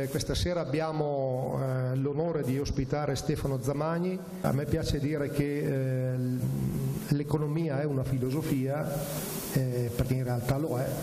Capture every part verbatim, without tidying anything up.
eh, questa sera abbiamo eh, l'onore di ospitare Stefano Zamagni. A me piace dire che eh, l'economia è una filosofia, eh, perché in realtà lo è,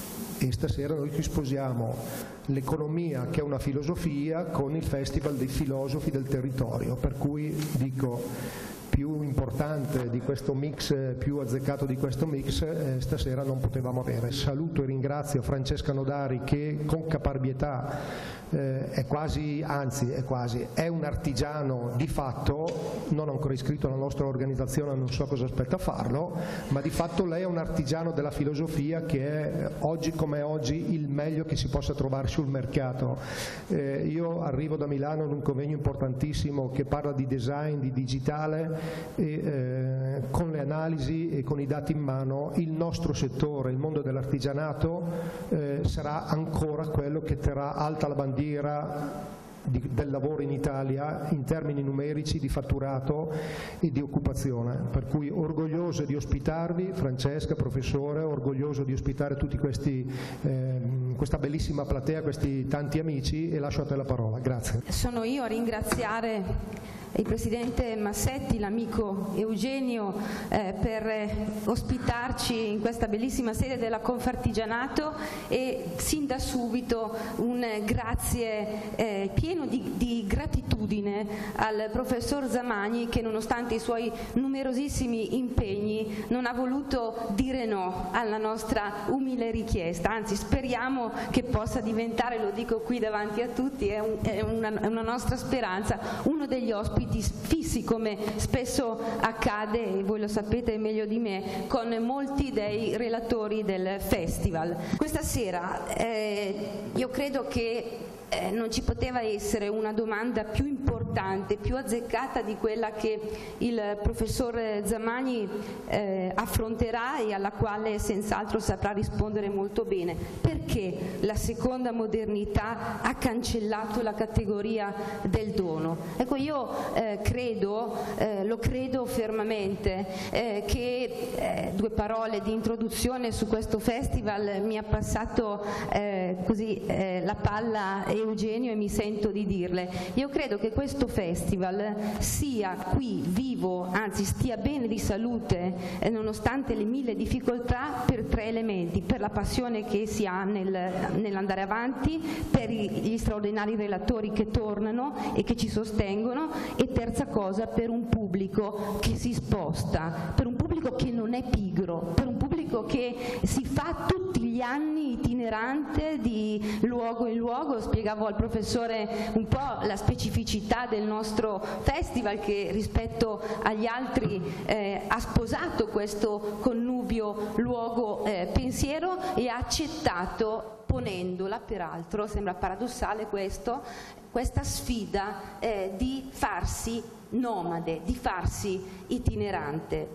e stasera noi qui sposiamo l'economia, che è una filosofia, con il Festival dei Filosofi del Territorio, per cui dico, più importante di questo mix, più azzeccato di questo mix, eh, stasera non potevamo avere. Saluto e ringrazio Francesca Nodari, che con caparbietà eh, è quasi, anzi è quasi, è un artigiano di fatto, non ancora iscritto alla nostra organizzazione, non so cosa aspetta a farlo, ma di fatto lei è un artigiano della filosofia, che è oggi come oggi il meglio che si possa trovare sul mercato. Eh, io arrivo da Milano in un convegno importantissimo che parla di design, di digitale, e eh, con le analisi e con i dati in mano il nostro settore, il mondo dell'artigianato, eh, sarà ancora quello che terrà alta la bandiera di, del lavoro in Italia in termini numerici di fatturato e di occupazione. Per cui orgoglioso di ospitarvi, Francesca, professore, orgoglioso di ospitare tutti questi, eh, questa bellissima platea, questi tanti amici, e lascio a te la parola. Grazie. Sono io a ringraziare il Presidente Massetti, l'amico Eugenio, eh, per ospitarci in questa bellissima sede della Confartigianato, e sin da subito un grazie eh, pieno di, di gratitudine al professor Zamagni, che nonostante i suoi numerosissimi impegni non ha voluto dire no alla nostra umile richiesta, anzi speriamo che possa diventare, lo dico qui davanti a tutti, è, un, è, una, è una nostra speranza, uno degli ospiti fissi, come spesso accade, e voi lo sapete meglio di me, con molti dei relatori del festival. Questa sera eh, io credo che Eh, non ci poteva essere una domanda più importante, più azzeccata di quella che il professor Zamagni eh, affronterà, e alla quale senz'altro saprà rispondere molto bene. Perché la seconda modernità ha cancellato la categoria del dono? Ecco, io eh, credo, eh, lo credo fermamente, eh, che eh, due parole di introduzione su questo festival mi ha passato eh, così eh, la palla Eugenio, e mi sento di dirle. Io credo che questo festival sia qui vivo, anzi stia bene di salute, eh, nonostante le mille difficoltà, per tre elementi: per la passione che si ha nel, nell'andare avanti, per gli straordinari relatori che tornano e che ci sostengono, e terza cosa, per un pubblico che si sposta, per un pubblico che non è pigro, per un pubblico che si fa tutti gli anni itinerante di luogo in luogo. Spiegavo al professore un po' la specificità del nostro festival, che rispetto agli altri eh, ha sposato questo connubio luogo-pensiero eh, e ha accettato, ponendola peraltro, sembra paradossale questo, questa sfida eh, di farsi nomade, di farsi itinerante.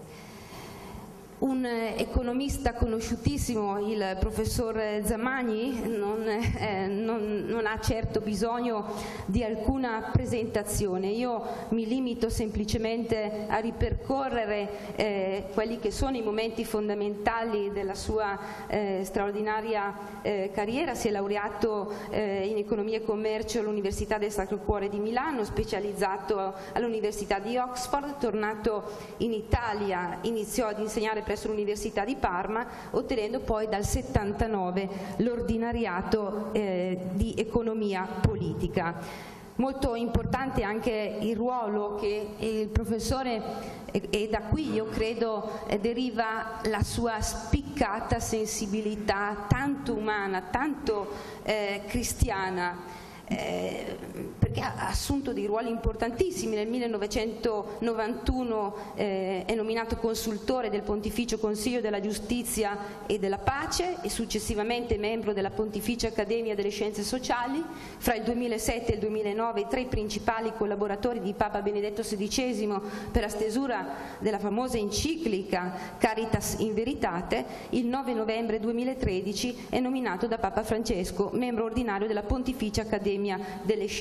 Un economista conosciutissimo, il professor Zamagni, non, eh, non, non ha certo bisogno di alcuna presentazione. Io mi limito semplicemente a ripercorrere eh, quelli che sono i momenti fondamentali della sua eh, straordinaria eh, carriera. Si è laureato eh, in economia e commercio all'Università del Sacro Cuore di Milano, specializzato all'Università di Oxford, tornato in Italia iniziò ad insegnare presso l'Università di Parma, ottenendo poi dal settantanove l'ordinariato eh, di economia politica. Molto importante anche il ruolo che il professore, e, e da qui io credo eh, deriva la sua spiccata sensibilità, tanto umana, tanto eh, cristiana, Eh, perché ha assunto dei ruoli importantissimi. Nel millenovecentonovantuno eh, è nominato consultore del Pontificio Consiglio della Giustizia e della Pace, e successivamente membro della Pontificia Accademia delle Scienze Sociali. Fra il duemilasette e il duemilanove tra i principali collaboratori di Papa Benedetto sedicesimo per la stesura della famosa enciclica Caritas in Veritate. Il nove novembre duemilatredici è nominato da Papa Francesco membro ordinario della Pontificia Accademia delle Scienze.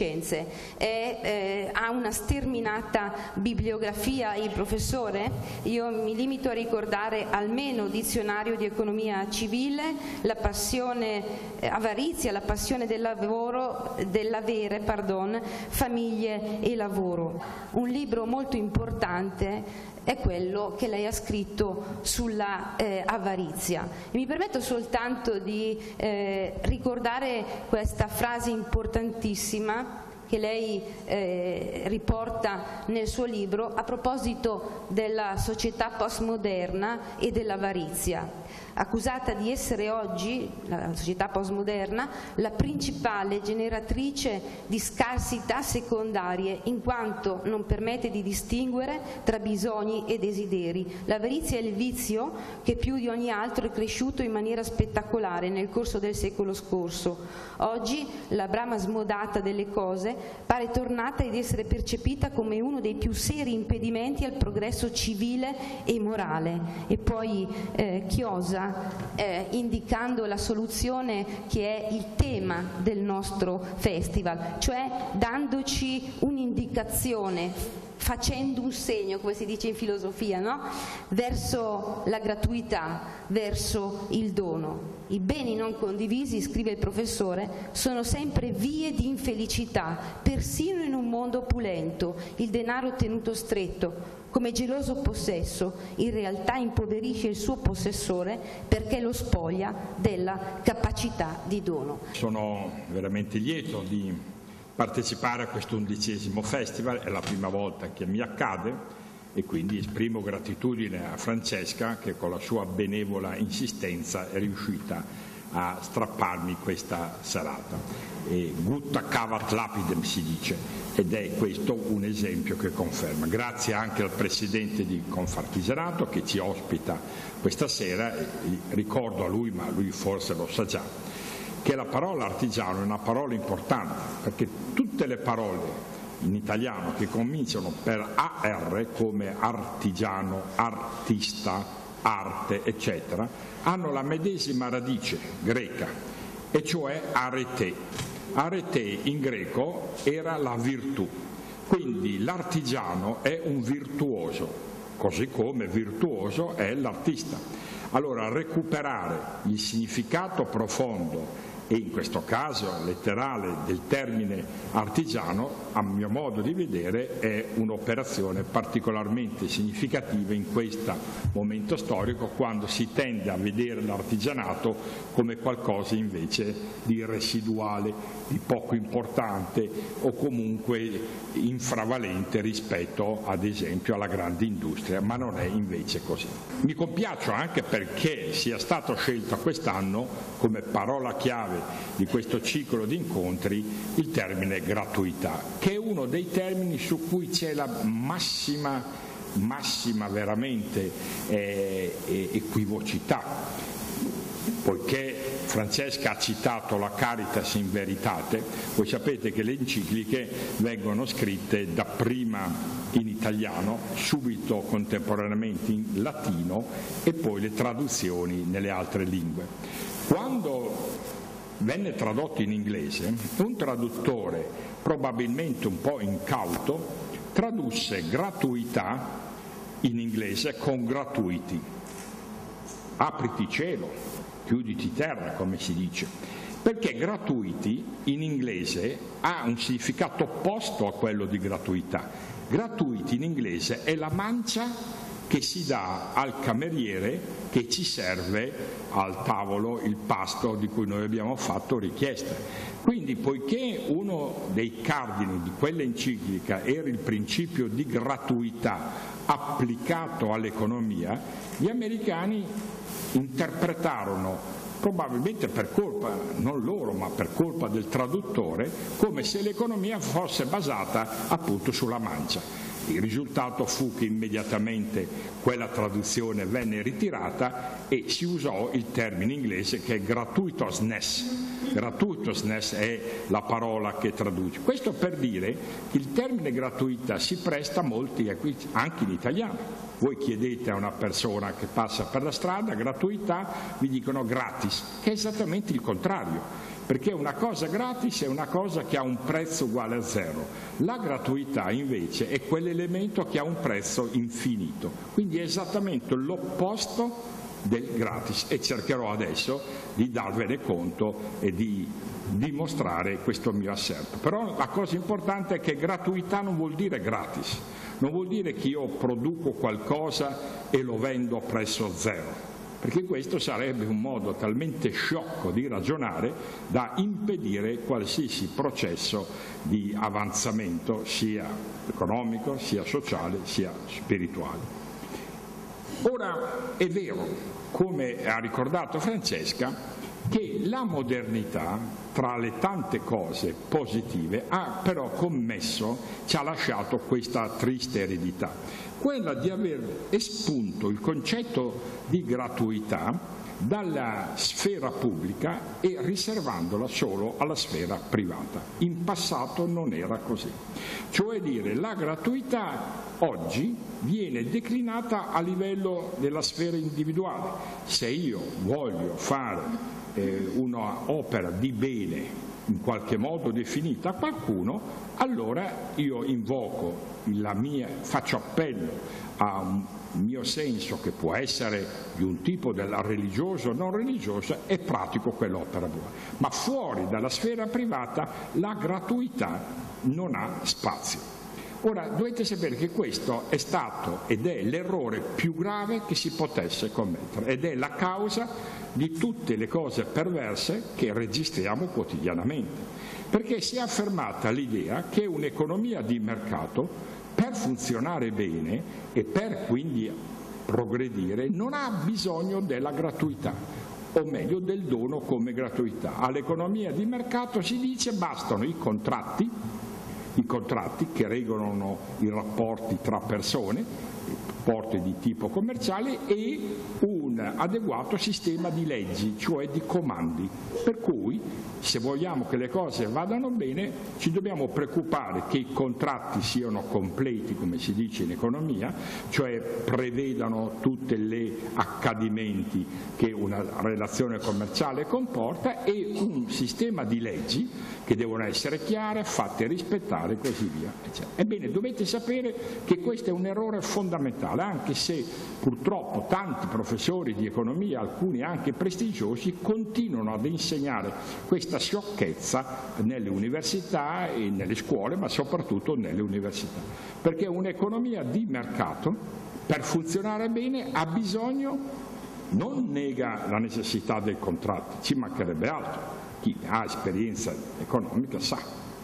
imprese. È, eh, ha una sterminata bibliografia il professore. Io mi limito a ricordare almeno dizionario di economia civile, la passione eh, avarizia, la passione del lavoro, dell'avere, pardon, famiglie e lavoro. Un libro molto importante è quello che lei ha scritto sulla eh, avarizia. E mi permetto soltanto di eh, ricordare questa frase importantissima che lei eh, riporta nel suo libro a proposito della società postmoderna e dell'avarizia. Accusata di essere oggi, la società postmoderna, la principale generatrice di scarsità secondarie, in quanto non permette di distinguere tra bisogni e desideri. L'avarizia è il vizio che più di ogni altro è cresciuto in maniera spettacolare nel corso del secolo scorso. Oggi la brama smodata delle cose pare tornata ed essere percepita come uno dei più seri impedimenti al progresso civile e morale. E poi eh, chiosa Eh, indicando la soluzione che è il tema del nostro festival, cioè dandoci un'indicazione, facendo un segno, come si dice in filosofia, no? Verso la gratuità, verso il dono. I beni non condivisi, scrive il professore, sono sempre vie di infelicità, persino in un mondo opulento. Il denaro tenuto stretto, come geloso possesso, in realtà impoverisce il suo possessore perché lo spoglia della capacità di dono. Sono veramente lieto di partecipare a questo undicesimo festival, è la prima volta che mi accade e quindi esprimo gratitudine a Francesca che con la sua benevola insistenza è riuscita a strapparmi questa serata. E gutta cavat lapidem si dice, ed è questo un esempio che conferma. Grazie anche al Presidente di Confartigianato che ci ospita questa sera, e ricordo a lui, ma lui forse lo sa già, che la parola artigiano è una parola importante, perché tutte le parole in italiano che cominciano per A R, come artigiano, artista, arte, eccetera, hanno la medesima radice greca, e cioè arete. Arete in greco era la virtù, quindi l'artigiano è un virtuoso, così come virtuoso è l'artista. Allora recuperare il significato profondo e in questo caso letterale del termine artigiano, a mio modo di vedere, è un'operazione particolarmente significativa in questo momento storico, quando si tende a vedere l'artigianato come qualcosa invece di residuale, di poco importante o comunque infravalente rispetto ad esempio alla grande industria, ma non è invece così. Mi compiaccio anche perché sia stato scelto quest'anno come parola chiave di questo ciclo di incontri il termine gratuità, che è uno dei termini su cui c'è la massima, massima veramente eh, equivocità, poiché Francesca ha citato la Caritas in Veritate. Voi sapete che le encicliche vengono scritte dapprima in italiano, subito contemporaneamente in latino e poi le traduzioni nelle altre lingue. Quando venne tradotto in inglese, un traduttore, probabilmente un po' incauto, tradusse gratuità in inglese con gratuiti. Apriti cielo, chiuditi terra, come si dice, perché gratuiti in inglese ha un significato opposto a quello di gratuità. Gratuiti in inglese è la mancia che si dà al cameriere che ci serve al tavolo il pasto di cui noi abbiamo fatto richiesta. Quindi, poiché uno dei cardini di quell'enciclica era il principio di gratuità applicato all'economia, gli americani interpretarono, probabilmente per colpa, non loro, ma per colpa del traduttore, come se l'economia fosse basata appunto sulla mancia. Il risultato fu che immediatamente quella traduzione venne ritirata e si usò il termine inglese che è gratuitousness. Gratuitousness è la parola che traduce. Questo per dire che il termine gratuità si presta molti anche in italiano. Voi chiedete a una persona che passa per la strada gratuità, vi dicono gratis, che è esattamente il contrario. perché una cosa gratis è una cosa che ha un prezzo uguale a zero. La gratuità invece è quell'elemento che ha un prezzo infinito, quindi è esattamente l'opposto del gratis, e cercherò adesso di darvene conto e di dimostrare questo mio asserto. Però la cosa importante è che gratuità non vuol dire gratis, non vuol dire che io produco qualcosa e lo vendo a prezzo zero, perché questo sarebbe un modo talmente sciocco di ragionare da impedire qualsiasi processo di avanzamento sia economico, sia sociale, sia spirituale. Ora è vero, come ha ricordato Francesca, che la modernità, tra le tante cose positive, ha però commesso, ci ha lasciato questa triste eredità, quella di aver espunto il concetto di gratuità dalla sfera pubblica e riservandola solo alla sfera privata. In passato non era così. Cioè dire, la gratuità oggi viene declinata a livello della sfera individuale. Se io voglio fare eh, un'opera di bene in qualche modo definita a qualcuno, allora io invoco la mia, faccio appello a un mio senso che può essere di un tipo della religioso o non religiosa e pratico quell'opera buona. Ma fuori dalla sfera privata la gratuità non ha spazio. Ora dovete sapere che questo è stato ed è l'errore più grave che si potesse commettere ed è la causa di tutte le cose perverse che registriamo quotidianamente, perché si è affermata l'idea che un'economia di mercato per funzionare bene e per quindi progredire non ha bisogno della gratuità, o meglio del dono come gratuità. All'economia di mercato si dice bastano i contratti, i contratti che regolano i rapporti tra persone, rapporti di tipo commerciale, e un adeguato sistema di leggi, cioè di comandi. Per cui se vogliamo che le cose vadano bene ci dobbiamo preoccupare che i contratti siano completi, come si dice in economia, cioè prevedano tutti gli accadimenti che una relazione commerciale comporta, e un sistema di leggi che devono essere chiare, fatte rispettare e così via. Ebbene, dovete sapere che questo è un errore fondamentale, anche se purtroppo tanti professori di economia, alcuni anche prestigiosi, continuano ad insegnare questa sciocchezza nelle università e nelle scuole, ma soprattutto nelle università. Perché un'economia di mercato, per funzionare bene, ha bisogno, non nega la necessità del contratto, ci mancherebbe altro. Chi ha esperienza economica sa.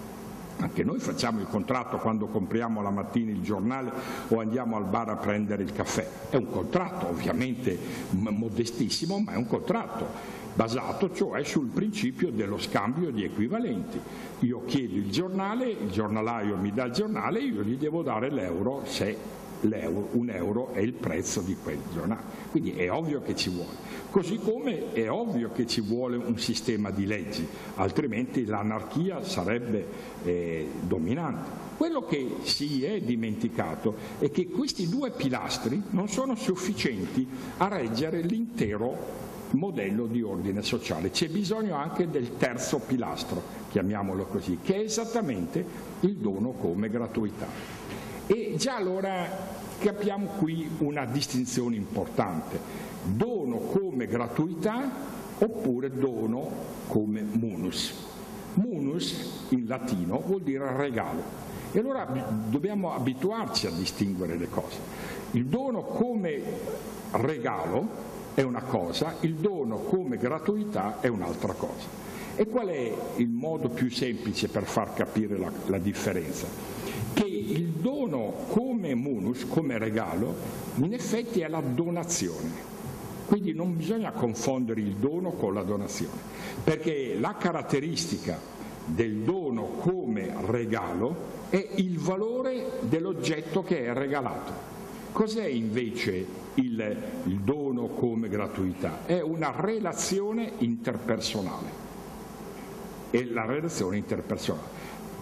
Anche noi facciamo il contratto quando compriamo la mattina il giornale o andiamo al bar a prendere il caffè. È un contratto, ovviamente modestissimo, ma è un contratto basato cioè sul principio dello scambio di equivalenti. Io chiedo il giornale, il giornalaio mi dà il giornale, io gli devo dare l'euro se l'euro, un euro è il prezzo di quel giornale. Quindi è ovvio che ci vuole. Così come è ovvio che ci vuole un sistema di leggi, altrimenti l'anarchia sarebbe eh, dominante. Quello che si è dimenticato è che questi due pilastri non sono sufficienti a reggere l'intero modello di ordine sociale. C'è bisogno anche del terzo pilastro, chiamiamolo così, che è esattamente il dono come gratuità. E già allora capiamo qui una distinzione importante: dono come gratuità oppure dono come munus. Munus in latino vuol dire regalo, e allora dobbiamo abituarci a distinguere le cose. Il dono come regalo è una cosa, il dono come gratuità è un'altra cosa. E qual è il modo più semplice per far capire la, la differenza? Che il dono come munus, come regalo, in effetti è la donazione. Quindi non bisogna confondere il dono con la donazione, perché la caratteristica del dono come regalo è il valore dell'oggetto che è regalato. Cos'è invece il, il dono come gratuità? È una relazione interpersonale. È la relazione interpersonale.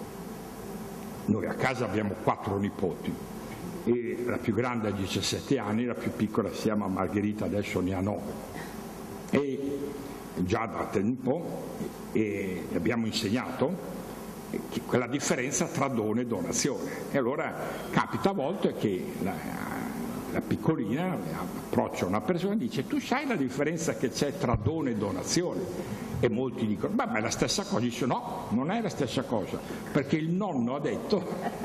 Noi a casa abbiamo quattro nipoti, e la più grande ha diciassette anni, la più piccola si chiama Margherita, adesso ne ha nove. E già da tempo e abbiamo insegnato quella differenza tra dono e donazione. E allora capita a volte che la, la piccolina approccia una persona e dice: tu sai la differenza che c'è tra dono e donazione? E molti dicono: ma è la stessa cosa. Dice: no, non è la stessa cosa, perché il nonno ha detto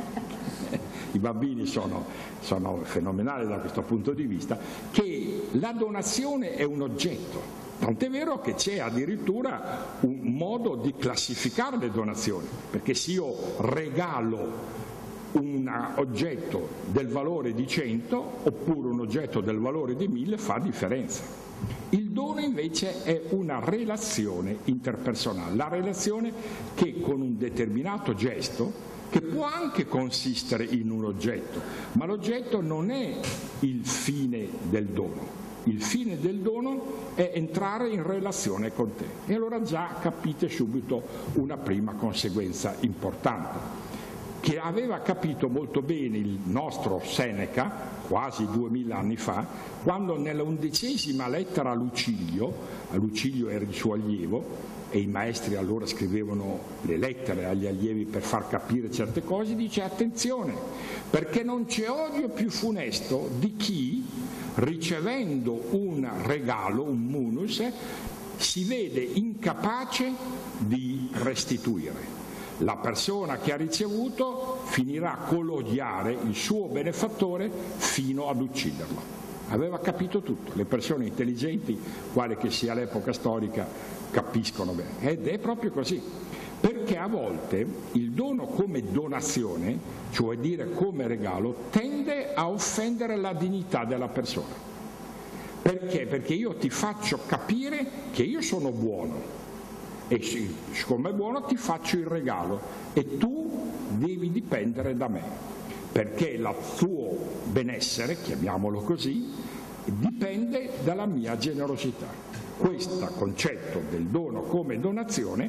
i bambini sono, sono fenomenali da questo punto di vista, che la donazione è un oggetto. Tant'è vero che c'è addirittura un modo di classificare le donazioni, perché se io regalo un oggetto del valore di cento oppure un oggetto del valore di mille fa differenza. Il dono invece è una relazione interpersonale, la relazione che con un determinato gesto, che può anche consistere in un oggetto, ma l'oggetto non è il fine del dono. Il fine del dono è entrare in relazione con te. E allora già capite subito una prima conseguenza importante, che aveva capito molto bene il nostro Seneca, quasi duemila anni fa, quando nella undicesima lettera a Lucilio, a Lucilio era il suo allievo, e i maestri allora scrivevano le lettere agli allievi per far capire certe cose, dice: attenzione, perché non c'è odio più funesto di chi, ricevendo un regalo, un munus, si vede incapace di restituire. La persona che ha ricevuto finirà con l'odiare il suo benefattore fino ad ucciderlo. Aveva capito tutto. Le persone intelligenti, quale che sia l'epoca storica, capiscono bene. Ed è proprio così. Perché a volte il dono come donazione, cioè dire come regalo, tende a offendere la dignità della persona. Perché? Perché io ti faccio capire che io sono buono e siccome è buono ti faccio il regalo e tu devi dipendere da me, perché il tuo benessere, chiamiamolo così, dipende dalla mia generosità. Questo concetto del dono come donazione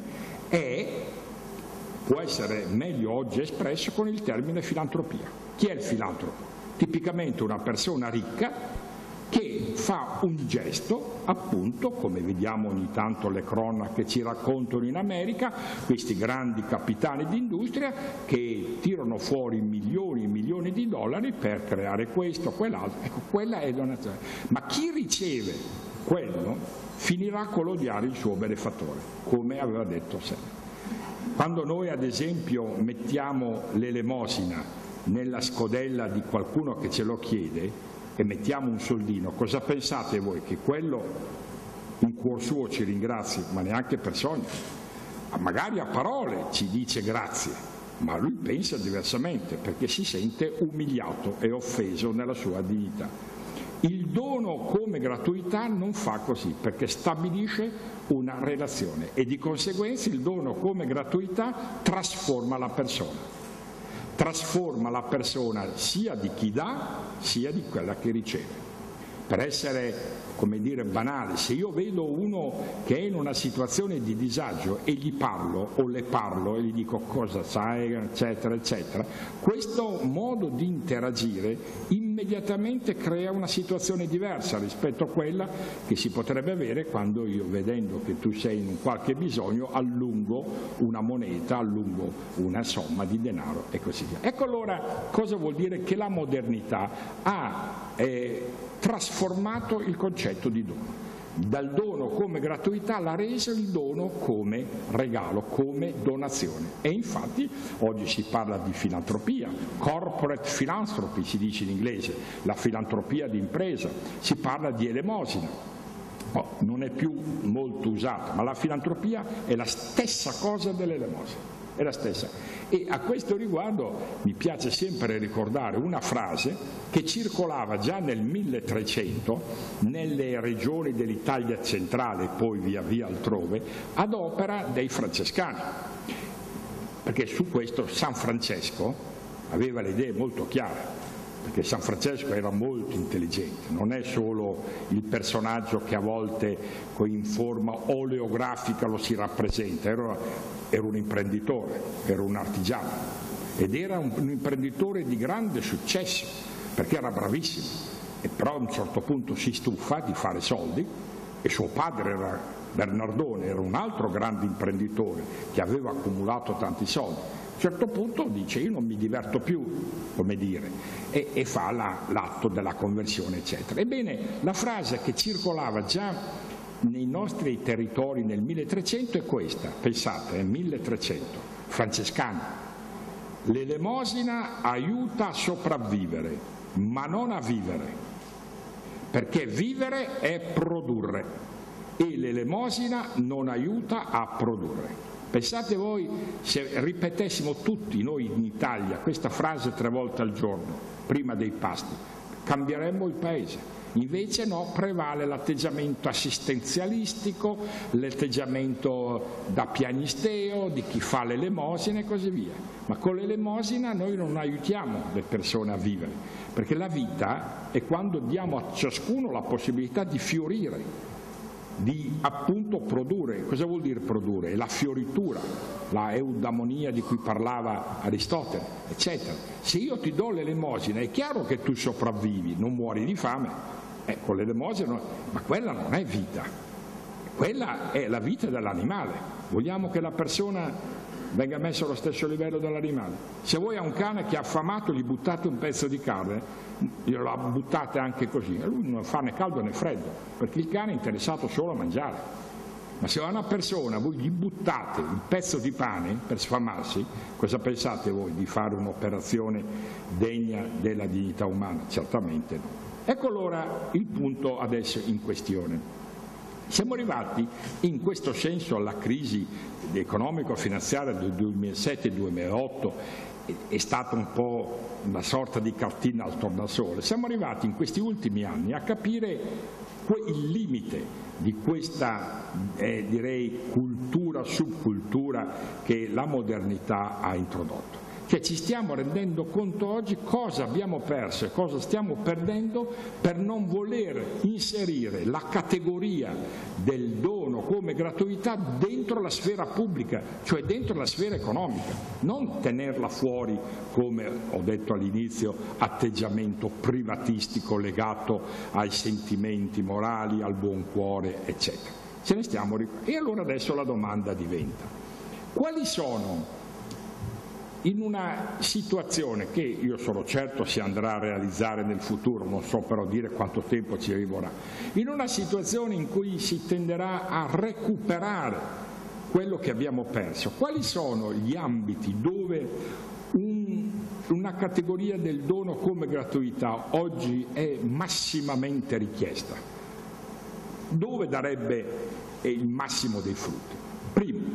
è, può essere meglio oggi espresso con il termine filantropia. Chi è il filantropo? Tipicamente una persona ricca che fa un gesto, appunto, come vediamo ogni tanto le cronache ci raccontano in America, questi grandi capitani di industria che tirano fuori milioni e milioni di dollari per creare questo, quell'altro. Ecco, quella è donazione. Ma chi riceve quello finirà con l'odiare il suo benefattore, come aveva detto Seneca. Quando noi ad esempio mettiamo l'elemosina nella scodella di qualcuno che ce lo chiede e mettiamo un soldino, cosa pensate voi? Che quello in cuor suo ci ringrazi, ma neanche per sogno. Magari a parole ci dice grazie, ma lui pensa diversamente perché si sente umiliato e offeso nella sua dignità. Il dono come gratuità non fa così, perché stabilisce una relazione e di conseguenza il dono come gratuità trasforma la persona. Trasforma la persona sia di chi dà sia di quella che riceve. Per essere, come dire, banale, se io vedo uno che è in una situazione di disagio e gli parlo o le parlo e gli dico cosa sai, eccetera, eccetera, questo modo di interagire immediatamente crea una situazione diversa rispetto a quella che si potrebbe avere quando io, vedendo che tu sei in qualche bisogno, allungo una moneta, allungo una somma di denaro e così via. Ecco allora cosa vuol dire che la modernità ha eh, trasformato il concetto di dono. Dal dono come gratuità l'ha reso il dono come regalo, come donazione. E infatti oggi si parla di filantropia, corporate philanthropy si dice in inglese, la filantropia di impresa, si parla di elemosina. Oh, non è più molto usata, ma la filantropia è la stessa cosa dell'elemosina. È la stessa. E a questo riguardo mi piace sempre ricordare una frase che circolava già nel milletrecento nelle regioni dell'Italia centrale e poi via via altrove ad opera dei francescani, perché su questo San Francesco aveva le idee molto chiare, perché San Francesco era molto intelligente, non è solo il personaggio che a volte in forma oleografica lo si rappresenta, era, era un imprenditore, era un artigiano ed era un, un imprenditore di grande successo perché era bravissimo, e però a un certo punto si stufa di fare soldi e suo padre era Bernardone, era un altro grande imprenditore che aveva accumulato tanti soldi. A un certo punto dice io non mi diverto più, come dire, e, e fa la, l'atto della conversione, eccetera. Ebbene, la frase che circolava già nei nostri territori nel milletrecento è questa, pensate, è milletrecento, francescani: l'elemosina aiuta a sopravvivere, ma non a vivere, perché vivere è produrre e l'elemosina non aiuta a produrre. Pensate voi se ripetessimo tutti noi in Italia questa frase tre volte al giorno, prima dei pasti, cambieremmo il paese. Invece no, prevale l'atteggiamento assistenzialistico, l'atteggiamento da piagnisteo, di chi fa l'elemosina e così via. Ma con l'elemosina noi non aiutiamo le persone a vivere, perché la vita è quando diamo a ciascuno la possibilità di fiorire, di appunto produrre. Cosa vuol dire produrre? È la fioritura, la eudaimonia di cui parlava Aristotele, eccetera. Se io ti do l'elemosina è chiaro che tu sopravvivi, non muori di fame. Eh, con l'elemosina, ma quella non è vita, quella è la vita dell'animale. Vogliamo che la persona venga messa allo stesso livello dell'animale? Se voi a un cane che è affamato gli buttate un pezzo di carne, gliela buttate anche così, lui non fa né caldo né freddo, perché il cane è interessato solo a mangiare. Ma se a una persona voi gli buttate il pezzo di pane per sfamarsi, cosa pensate voi? Di fare un'operazione degna della dignità umana? Certamente no. Ecco allora il punto adesso in questione. Siamo arrivati in questo senso alla crisi economico-finanziaria del duemilasette duemilaotto, è stata un po' una sorta di cartina al tornasole. Siamo arrivati in questi ultimi anni a capire il limite di questa eh, direi cultura, subcultura che la modernità ha introdotto. Cioè ci stiamo rendendo conto oggi cosa abbiamo perso e cosa stiamo perdendo per non voler inserire la categoria del dono come gratuità dentro la sfera pubblica, cioè dentro la sfera economica, non tenerla fuori come ho detto all'inizio, atteggiamento privatistico legato ai sentimenti morali, al buon cuore, eccetera. Ce ne stiamo ric- E allora adesso la domanda diventa: quali sono, in una situazione che io sono certo si andrà a realizzare nel futuro, non so però dire quanto tempo ci arriverà, in una situazione in cui si tenderà a recuperare quello che abbiamo perso, quali sono gli ambiti dove un, una categoria del dono come gratuità oggi è massimamente richiesta? Dove darebbe il massimo dei frutti? Primo,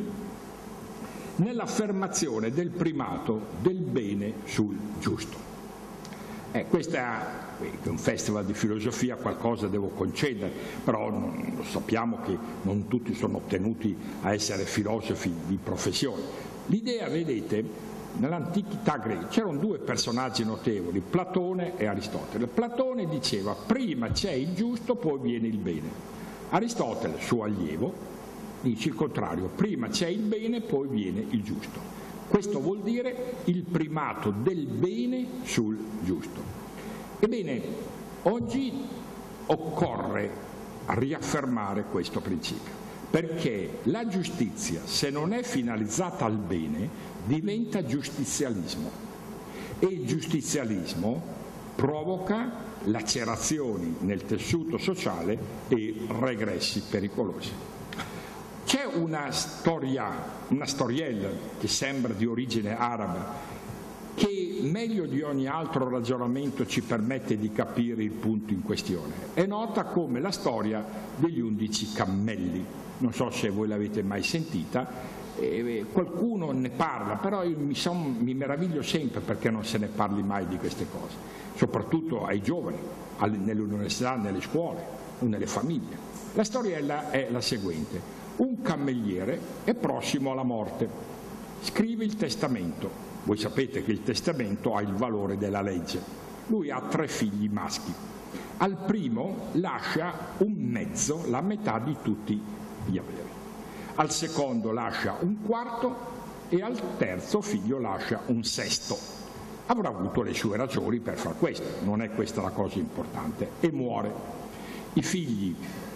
nell'affermazione del primato del bene sul giusto. Eh, questo è un festival di filosofia, qualcosa devo concedere, però non, lo sappiamo che non tutti sono tenuti a essere filosofi di professione. L'idea, vedete, nell'antichità greca c'erano due personaggi notevoli, Platone e Aristotele. Platone diceva prima c'è il giusto, poi viene il bene. Aristotele, suo allievo, dice il contrario, prima c'è il bene, poi viene il giusto. Questo vuol dire il primato del bene sul giusto. Ebbene, oggi occorre riaffermare questo principio, perché la giustizia, se non è finalizzata al bene, diventa giustizialismo, e il giustizialismo provoca lacerazioni nel tessuto sociale e regressi pericolosi. C'è una storia, una storiella che sembra di origine araba, che meglio di ogni altro ragionamento ci permette di capire il punto in questione. È nota come la storia degli undici cammelli. Non so se voi l'avete mai sentita, eh, qualcuno ne parla, però io mi, son, mi meraviglio sempre perché non se ne parli mai di queste cose, soprattutto ai giovani, alle, nelle università, nelle scuole o nelle famiglie. La storiella è la seguente. Un cammelliere è prossimo alla morte, scrive il testamento. Voi sapete che il testamento ha il valore della legge. Lui ha tre figli maschi. Al primo lascia un mezzo, la metà di tutti gli averi. Al secondo lascia un quarto e al terzo figlio lascia un sesto. Avrà avuto le sue ragioni per far questo, non è questa la cosa importante, e muore. I figli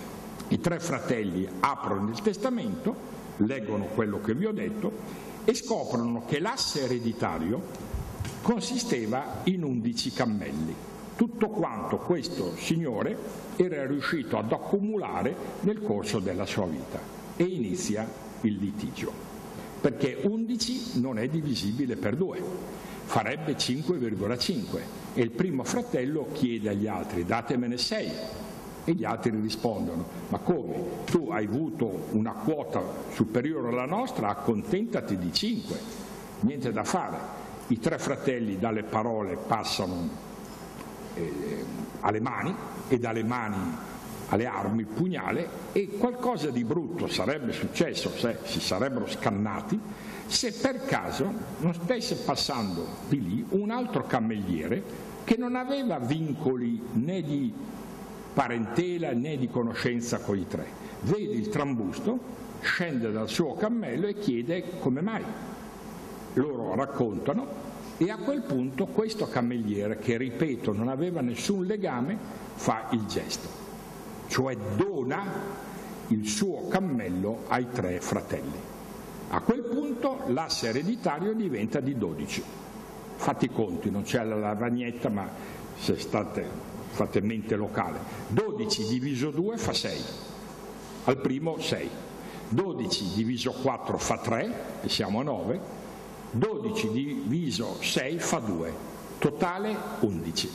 I tre fratelli aprono il testamento, leggono quello che vi ho detto e scoprono che l'asse ereditario consisteva in undici cammelli, tutto quanto questo signore era riuscito ad accumulare nel corso della sua vita, e inizia il litigio, perché undici non è divisibile per due, farebbe cinque virgola cinque, e il primo fratello chiede agli altri: datemene sei. E gli altri rispondono: ma come? Tu hai avuto una quota superiore alla nostra, accontentati di cinque, niente da fare. I tre fratelli dalle parole passano eh, alle mani, e dalle mani alle armi, il pugnale, e qualcosa di brutto sarebbe successo se si sarebbero scannati, se per caso non stesse passando di lì un altro cammelliere che non aveva vincoli né di parentela né di conoscenza con i tre. Vede il trambusto, scende dal suo cammello e chiede come mai. Loro raccontano, e a quel punto questo cammelliere, che ripeto non aveva nessun legame, fa il gesto, cioè dona il suo cammello ai tre fratelli. A quel punto l'asse ereditario diventa di dodici. Fate i conti, non c'è la lavagnetta, ma se state fate mente locale. dodici diviso due fa sei, al primo sei. dodici diviso quattro fa tre, e siamo a nove. dodici diviso sei fa due, totale undici.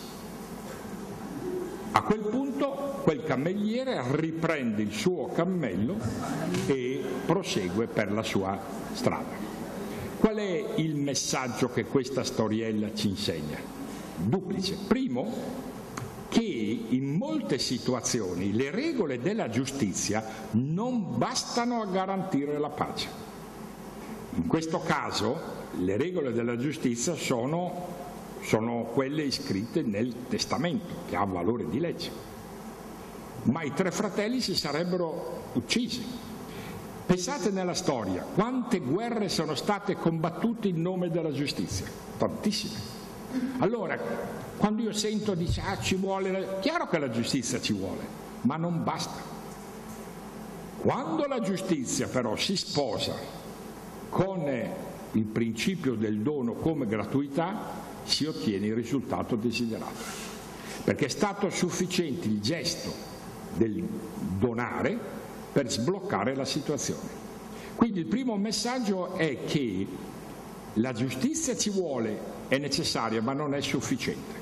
A quel punto quel cammelliere riprende il suo cammello e prosegue per la sua strada. Qual è il messaggio che questa storiella ci insegna? Duplice. Primo, che in molte situazioni le regole della giustizia non bastano a garantire la pace. In questo caso le regole della giustizia sono, sono quelle iscritte nel testamento, che ha valore di legge. Ma i tre fratelli si sarebbero uccisi. Pensate nella storia, quante guerre sono state combattute in nome della giustizia? Tantissime. Allora, quando io sento, dice, ah, ci vuole, chiaro che la giustizia ci vuole, ma non basta. Quando la giustizia però si sposa con il principio del dono come gratuità, si ottiene il risultato desiderato, perché è stato sufficiente il gesto del donare per sbloccare la situazione. Quindi il primo messaggio è che la giustizia ci vuole, è necessaria, ma non è sufficiente.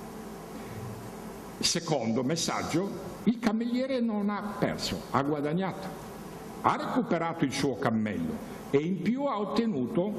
Secondo messaggio, il cammelliere non ha perso, ha guadagnato, ha recuperato il suo cammello e in più ha ottenuto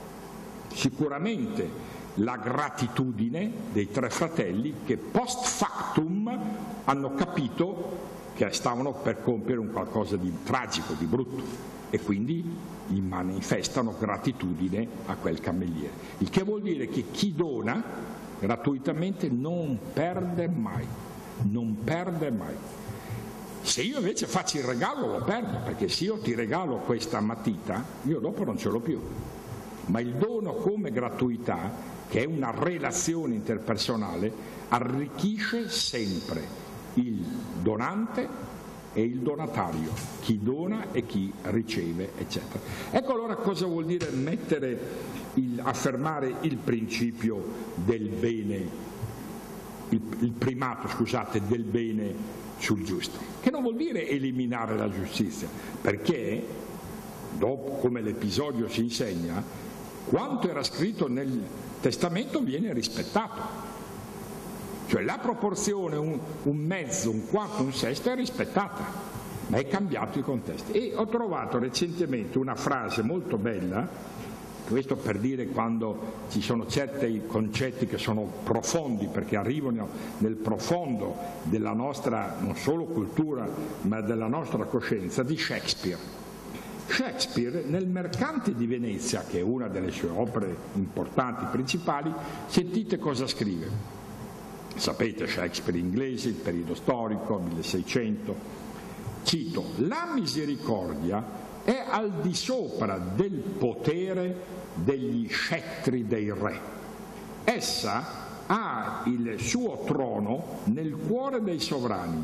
sicuramente la gratitudine dei tre fratelli, che post factum hanno capito che stavano per compiere un qualcosa di tragico, di brutto, e quindi gli manifestano gratitudine a quel cammelliere. Il che vuol dire che chi dona gratuitamente non perde mai, non perde mai. Se io invece faccio il regalo lo perdo, perché se io ti regalo questa matita, io dopo non ce l'ho più. Ma il dono come gratuità, che è una relazione interpersonale, arricchisce sempre il donante e il donatario, chi dona e chi riceve, eccetera. Ecco allora cosa vuol dire mettere il, affermare il principio del bene, il, il primato, scusate, del bene sul giusto, che non vuol dire eliminare la giustizia, perché dopo, come l'episodio ci insegna, quanto era scritto nel testamento viene rispettato. Cioè la proporzione un, un mezzo, un quarto, un sesto è rispettata, ma è cambiato il contesto. E ho trovato recentemente una frase molto bella, questo per dire quando ci sono certi concetti che sono profondi, perché arrivano nel profondo della nostra non solo cultura, ma della nostra coscienza, di Shakespeare. Shakespeare nel Mercante di Venezia, che è una delle sue opere importanti, principali, sentite cosa scrive. Sapete, Shakespeare inglese, il periodo storico, milleseicento. Cito: la misericordia è al di sopra del potere degli scettri dei re. Essa ha il suo trono nel cuore dei sovrani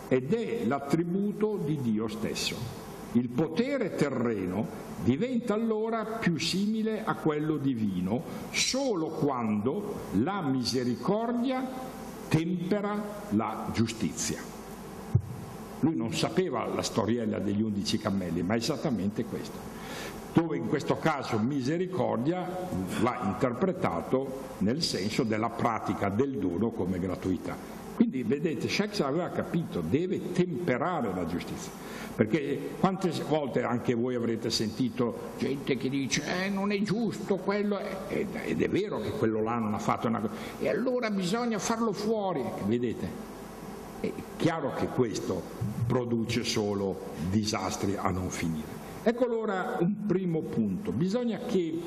ed è l'attributo di Dio stesso. Il potere terreno diventa allora più simile a quello divino solo quando la misericordia tempera la giustizia. Lui non sapeva la storiella degli undici cammelli, ma esattamente questo, dove in questo caso misericordia va interpretato nel senso della pratica del dono come gratuità. Quindi vedete, Shakespeare aveva capito, deve temperare la giustizia, perché quante volte anche voi avrete sentito gente che dice eh, non è giusto quello, ed è vero che quello là non ha fatto una cosa, e allora bisogna farlo fuori, vedete? È chiaro che questo produce solo disastri a non finire. Ecco allora un primo punto, bisogna che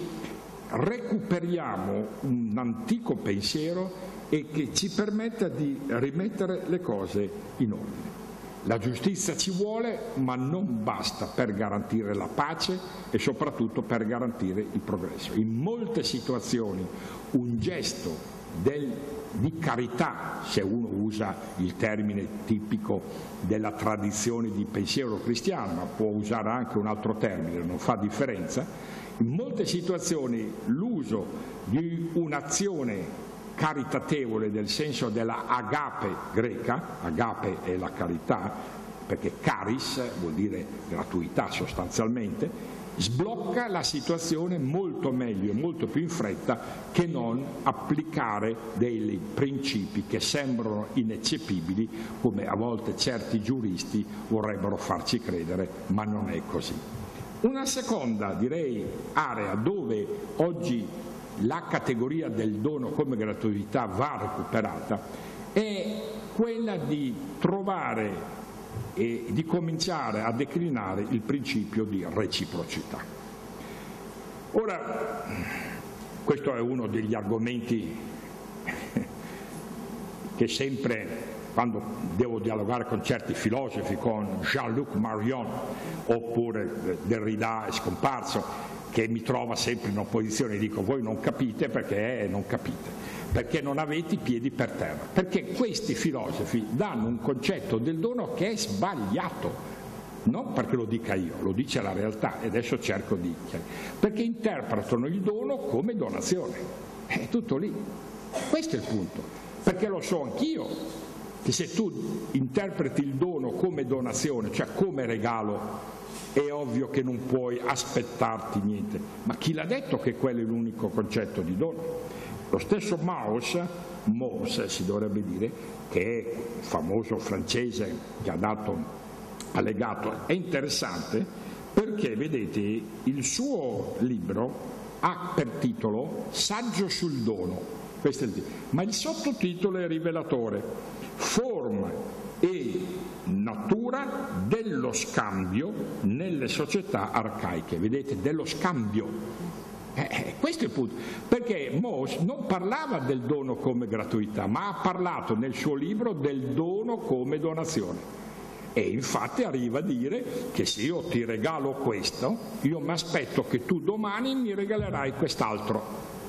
recuperiamo un antico pensiero e che ci permetta di rimettere le cose in ordine. La giustizia ci vuole, ma non basta per garantire la pace e soprattutto per garantire il progresso. In molte situazioni un gesto del, di carità, se uno usa il termine tipico della tradizione di pensiero cristiano, ma può usare anche un altro termine, non fa differenza, in molte situazioni l'uso di un'azione caritatevole nel senso della agape greca, agape è la carità, perché charis vuol dire gratuità sostanzialmente, sblocca la situazione molto meglio e molto più in fretta che non applicare dei principi che sembrano ineccepibili, come a volte certi giuristi vorrebbero farci credere, ma non è così. Una seconda, direi, area dove oggi la categoria del dono come gratuità va recuperata è quella di trovare e di cominciare a declinare il principio di reciprocità. Ora, questo è uno degli argomenti che sempre, quando devo dialogare con certi filosofi, con Jean-Luc Marion oppure Derrida è scomparso, che mi trova sempre in opposizione, dico voi non capite perché non capite, perché non avete i piedi per terra, perché questi filosofi danno un concetto del dono che è sbagliato, non perché lo dica io, lo dice la realtà, e adesso cerco di chiarire, perché interpretano il dono come donazione, è tutto lì, questo è il punto, perché lo so anch'io, che se tu interpreti il dono come donazione, cioè come regalo, è ovvio che non puoi aspettarti niente, ma chi l'ha detto che quello è l'unico concetto di dono? Lo stesso Mauss, Mauss si dovrebbe dire, che è il famoso francese che ha dato allegato, è interessante perché vedete il suo libro ha per titolo Saggio sul dono, questo è il titolo, ma il sottotitolo è rivelatore, forma e natura dello scambio nelle società arcaiche, vedete, dello scambio, eh, questo è il punto, perché Mauss non parlava del dono come gratuità, ma ha parlato nel suo libro del dono come donazione, e infatti arriva a dire che se io ti regalo questo, io mi aspetto che tu domani mi regalerai quest'altro,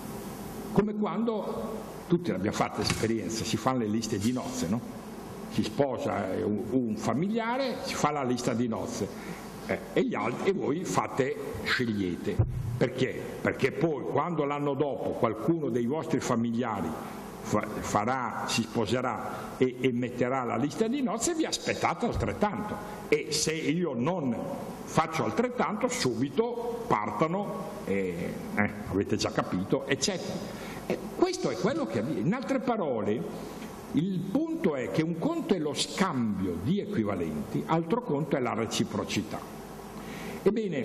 come quando tutti abbiamo fatto esperienza, si fanno le liste di nozze, no? Si sposa un, un familiare, si fa la lista di nozze eh, e, gli altri, e voi fate, scegliete. Perché? Perché poi quando l'anno dopo qualcuno dei vostri familiari fa, farà, si sposerà e, e metterà la lista di nozze, vi aspettate altrettanto. E se io non faccio altrettanto, subito partono, eh, eh, avete già capito, eccetera. E questo è quello che avviene. In altre parole, il punto è che un conto è lo scambio di equivalenti, altro conto è la reciprocità. Ebbene,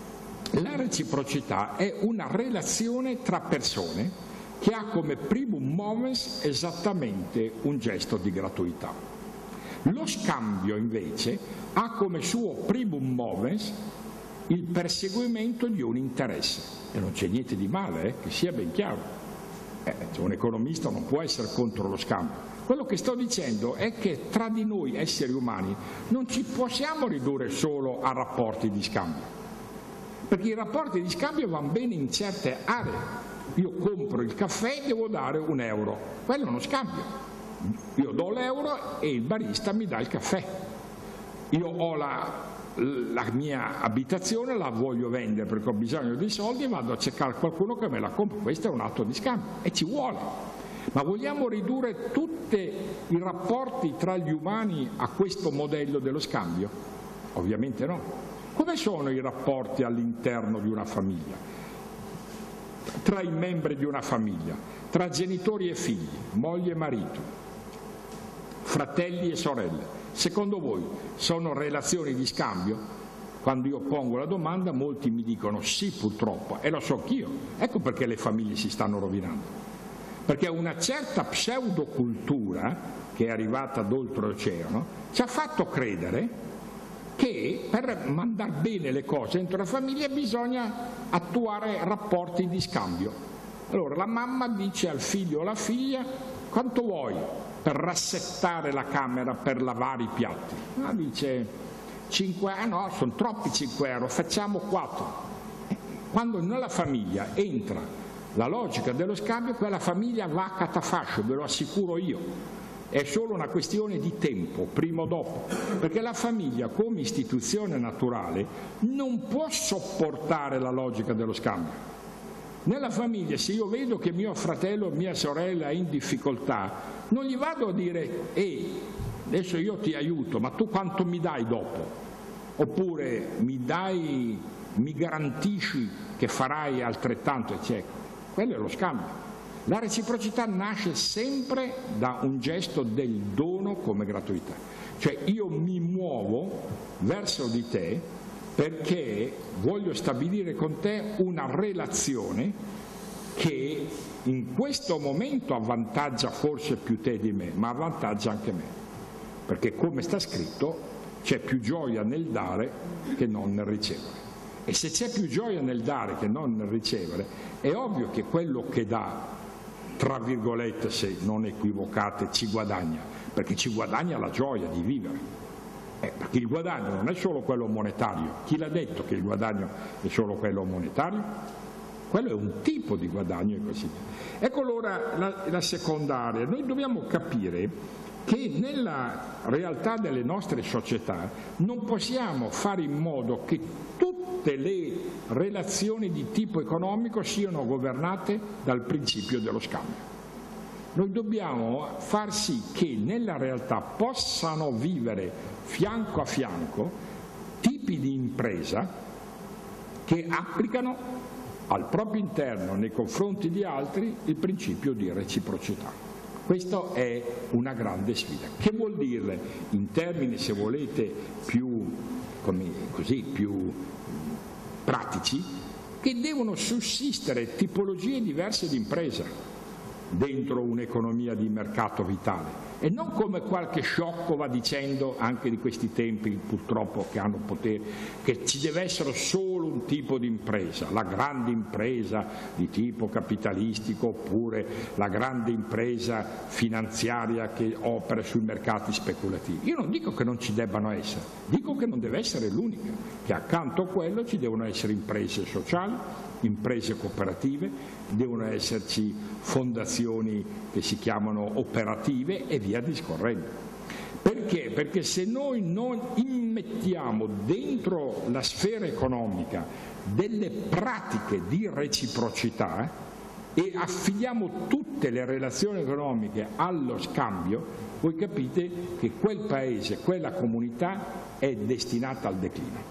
la reciprocità è una relazione tra persone che ha come primum movens esattamente un gesto di gratuità. Lo scambio invece ha come suo primum movens il perseguimento di un interesse, e non c'è niente di male, eh, che sia ben chiaro. Eh, cioè un economista non può essere contro lo scambio. Quello che sto dicendo è che tra di noi esseri umani non ci possiamo ridurre solo a rapporti di scambio, perché i rapporti di scambio vanno bene in certe aree. Io compro il caffè e devo dare un euro, quello è uno scambio. io do l'euro e il barista mi dà il caffè. Io ho la, la mia abitazione, la voglio vendere perché ho bisogno di soldi e vado a cercare qualcuno che me la compra. Questo è un atto di scambio e ci vuole. Ma vogliamo ridurre tutti i rapporti tra gli umani a questo modello dello scambio? Ovviamente no. Come sono i rapporti all'interno di una famiglia? Tra i membri di una famiglia, tra genitori e figli, moglie e marito, fratelli e sorelle. Secondo voi sono relazioni di scambio? Quando io pongo la domanda molti mi dicono sì, purtroppo, e lo so anch'io. Ecco perché le famiglie si stanno rovinando. Perché una certa pseudocultura che è arrivata d'oltreoceano ci ha fatto credere che per mandare bene le cose dentro la famiglia bisogna attuare rapporti di scambio. Allora la mamma dice al figlio o alla figlia: quanto vuoi per rassettare la camera, per lavare i piatti? Ah, dice cinque euro, no, sono troppi cinque euro, facciamo quattro. Quando nella famiglia entra la logica dello scambio, quella famiglia va a catafascio, ve lo assicuro io. È solo una questione di tempo, prima o dopo, perché la famiglia come istituzione naturale non può sopportare la logica dello scambio. Nella famiglia, se io vedo che mio fratello o mia sorella è in difficoltà, non gli vado a dire ehi, adesso io ti aiuto, ma tu quanto mi dai dopo? Oppure mi dai, mi garantisci che farai altrettanto, eccetera. Quello è lo scambio. La reciprocità nasce sempre da un gesto del dono come gratuità. Cioè io mi muovo verso di te perché voglio stabilire con te una relazione che in questo momento avvantaggia forse più te di me, ma avvantaggia anche me. Perché come sta scritto c'è più gioia nel dare che non nel ricevere. E se c'è più gioia nel dare che non nel ricevere, è ovvio che quello che dà, tra virgolette, se non equivocate, ci guadagna, perché ci guadagna la gioia di vivere. Eh, perché il guadagno non è solo quello monetario. Chi l'ha detto che il guadagno è solo quello monetario? Quello è un tipo di guadagno e così via. Ecco allora la, la seconda area. Noi dobbiamo capire che nella realtà delle nostre società non possiamo fare in modo che tutte le relazioni di tipo economico siano governate dal principio dello scambio. Noi dobbiamo far sì che nella realtà possano vivere fianco a fianco tipi di impresa che applicano al proprio interno nei confronti di altri il principio di reciprocità. Questa è una grande sfida. Che vuol dire in termini, se volete, più, come, così, più pratici, che devono sussistere tipologie diverse di impresa dentro un'economia di mercato vitale e non come qualche sciocco va dicendo anche di questi tempi purtroppo che hanno potere, che ci deve essere solo un tipo di impresa, la grande impresa di tipo capitalistico oppure la grande impresa finanziaria che opera sui mercati speculativi. Io non dico che non ci debbano essere, dico che non deve essere l'unica, che accanto a quello ci devono essere imprese sociali, imprese cooperative, devono esserci fondazioni che si chiamano operative e via discorrendo. Perché? Perché se noi non immettiamo dentro la sfera economica delle pratiche di reciprocità e affidiamo tutte le relazioni economiche allo scambio, voi capite che quel paese, quella comunità è destinata al declino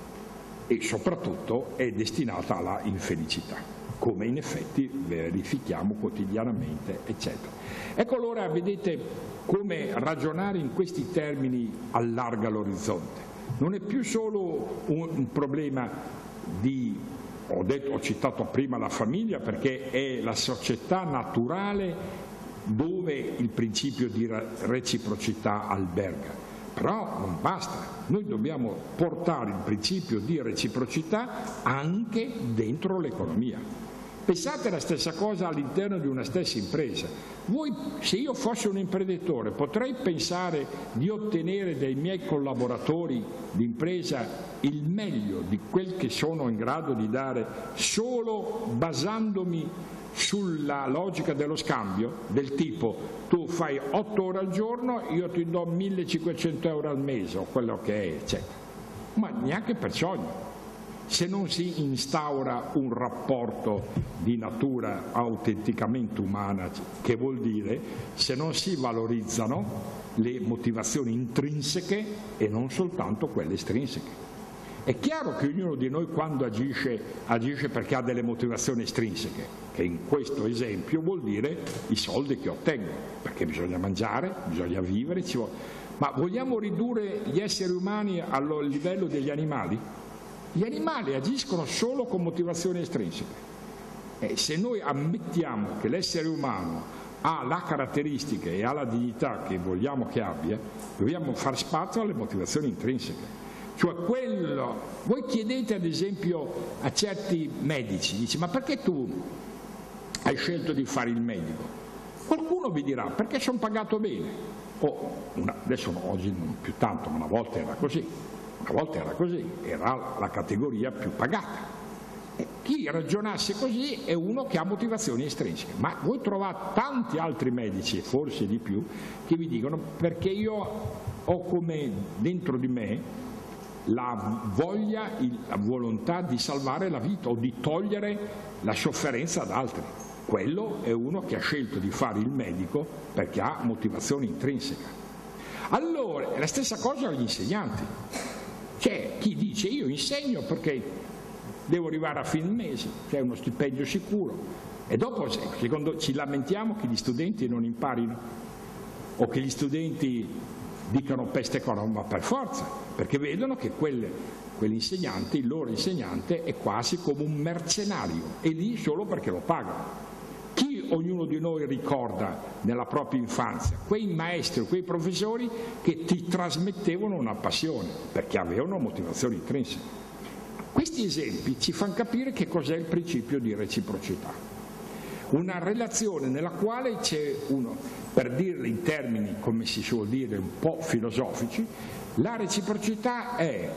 e soprattutto è destinata alla infelicità, come in effetti verifichiamo quotidianamente, eccetera. Ecco allora, vedete come ragionare in questi termini allarga l'orizzonte. Non è più solo un, un problema di, ho, detto, ho citato prima la famiglia perché è la società naturale dove il principio di reciprocità alberga. Però non basta, noi dobbiamo portare il principio di reciprocità anche dentro l'economia. Pensate la stessa cosa all'interno di una stessa impresa. Voi, se io fossi un imprenditore, potrei pensare di ottenere dai miei collaboratori d'impresa il meglio di quel che sono in grado di dare solo basandomi sulla logica dello scambio, del tipo tu fai otto ore al giorno, io ti do millecinquecento euro al mese o quello che è, eccetera. Ma neanche per sogno. Se non si instaura un rapporto di natura autenticamente umana, che vuol dire se non si valorizzano le motivazioni intrinseche e non soltanto quelle estrinseche. È chiaro che ognuno di noi quando agisce, agisce perché ha delle motivazioni estrinseche, che in questo esempio vuol dire i soldi che ottengo, perché bisogna mangiare, bisogna vivere, ci vuole. Ma vogliamo ridurre gli esseri umani al livello degli animali? Gli animali agiscono solo con motivazioni estrinseche. E se noi ammettiamo che l'essere umano ha la caratteristica e ha la dignità che vogliamo che abbia, dobbiamo far spazio alle motivazioni intrinseche. Cioè quello, voi chiedete ad esempio a certi medici, dice ma perché tu hai scelto di fare il medico? Qualcuno vi dirà perché sono pagato bene, o una, adesso oggi non più tanto, ma una volta era così, una volta era così, era la categoria più pagata. E chi ragionasse così è uno che ha motivazioni estrinseche, ma voi trovate tanti altri medici, forse di più, che vi dicono perché io ho come dentro di me la voglia, la volontà di salvare la vita o di togliere la sofferenza ad altri. Quello è uno che ha scelto di fare il medico perché ha motivazioni intrinseche. Allora, è la stessa cosa agli insegnanti. C'è chi dice io insegno perché devo arrivare a fine mese, c'è uno stipendio sicuro, e dopo secondo, ci lamentiamo che gli studenti non imparino o che gli studenti dicano peste corona per forza, perché vedono che quelle, quell'insegnante, il loro insegnante è quasi come un mercenario, è lì solo perché lo pagano. Chi ognuno di noi ricorda nella propria infanzia? Quei maestri, quei professori che ti trasmettevano una passione, perché avevano motivazioni intrinseche. Questi esempi ci fanno capire che cos'è il principio di reciprocità. Una relazione nella quale c'è uno, per dirlo in termini, come si suol dire, un po' filosofici, la reciprocità è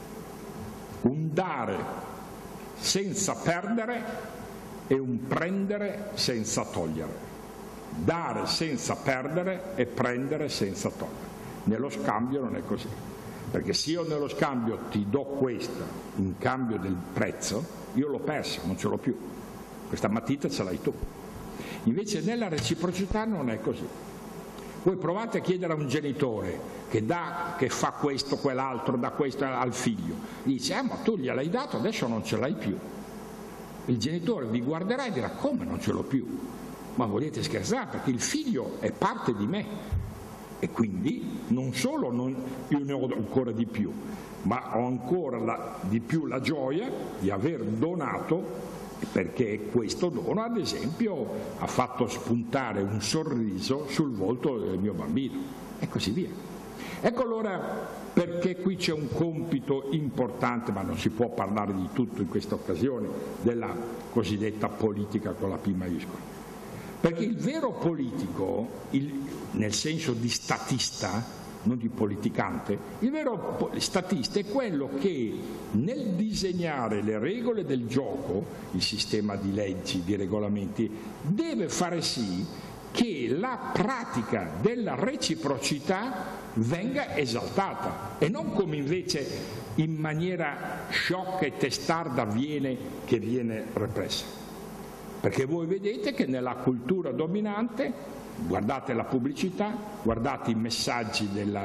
un dare senza perdere e un prendere senza togliere. Dare senza perdere e prendere senza togliere. Nello scambio non è così, perché se io nello scambio ti do questo in cambio del prezzo, io l'ho perso, non ce l'ho più. Questa matita ce l'hai tu. Invece nella reciprocità non è così. Voi provate a chiedere a un genitore che, dà, che fa questo, quell'altro, dà questo al figlio. Dice, eh, ma tu gliel'hai dato, adesso non ce l'hai più. Il genitore vi guarderà e dirà, come non ce l'ho più? Ma volete scherzare? Perché il figlio è parte di me. E quindi non solo non, io ne ho ancora di più, ma ho ancora la, di più la gioia di aver donato, perché questo dono ad esempio ha fatto spuntare un sorriso sul volto del mio bambino e così via. Ecco allora perché qui c'è un compito importante, ma non si può parlare di tutto in questa occasione, della cosiddetta politica con la P maiuscola. Perché il vero politico, il, nel senso di statista, non di politicante, il vero statista è quello che nel disegnare le regole del gioco, il sistema di leggi, di regolamenti, deve fare sì che la pratica della reciprocità venga esaltata e non come invece in maniera sciocca e testarda avviene che viene repressa. Perché voi vedete che nella cultura dominante, guardate la pubblicità, guardate i messaggi, della,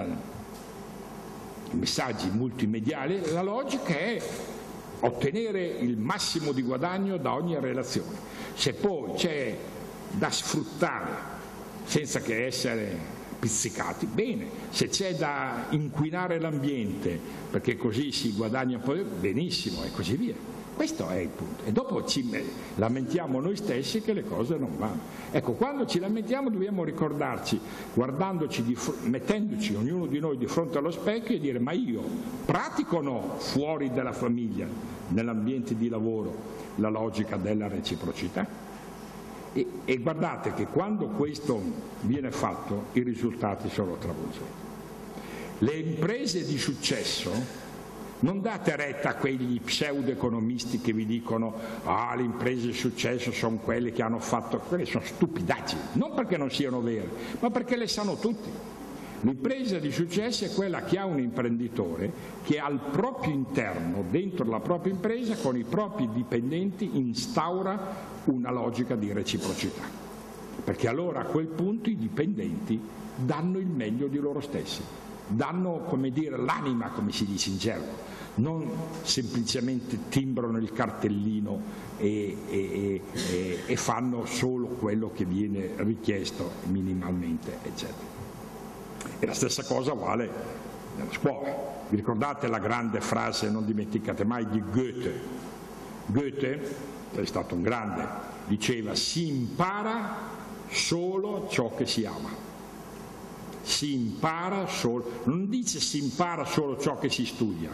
i messaggi multimediali, la logica è ottenere il massimo di guadagno da ogni relazione. Se poi c'è da sfruttare senza che essere pizzicati, bene. Se c'è da inquinare l'ambiente perché così si guadagna poi, benissimo, e così via. Questo è il punto. E dopo ci lamentiamo noi stessi che le cose non vanno. Ecco, quando ci lamentiamo dobbiamo ricordarci, guardandoci, di, mettendoci ognuno di noi di fronte allo specchio e dire ma io pratico o no, fuori dalla famiglia, nell'ambiente di lavoro, la logica della reciprocità? E, e guardate che quando questo viene fatto i risultati sono travolgenti. Le imprese di successo Non date retta a quegli pseudo-economisti che vi dicono ah, le imprese di successo sono quelle che hanno fatto, quelle sono stupidaggini, non perché non siano vere, ma perché le sanno tutti. L'impresa di successo è quella che ha un imprenditore che al proprio interno, dentro la propria impresa, con i propri dipendenti instaura una logica di reciprocità, perché allora a quel punto i dipendenti danno il meglio di loro stessi, danno, come dire, l'anima, come si dice in gergo, non semplicemente timbrano il cartellino e, e, e, e fanno solo quello che viene richiesto minimalmente, eccetera. E la stessa cosa vale nella scuola. Vi ricordate la grande frase, non dimenticate mai, di Goethe? Goethe, che è stato un grande, diceva: si impara solo ciò che si ama. Si impara solo, non dice si impara solo ciò che si studia.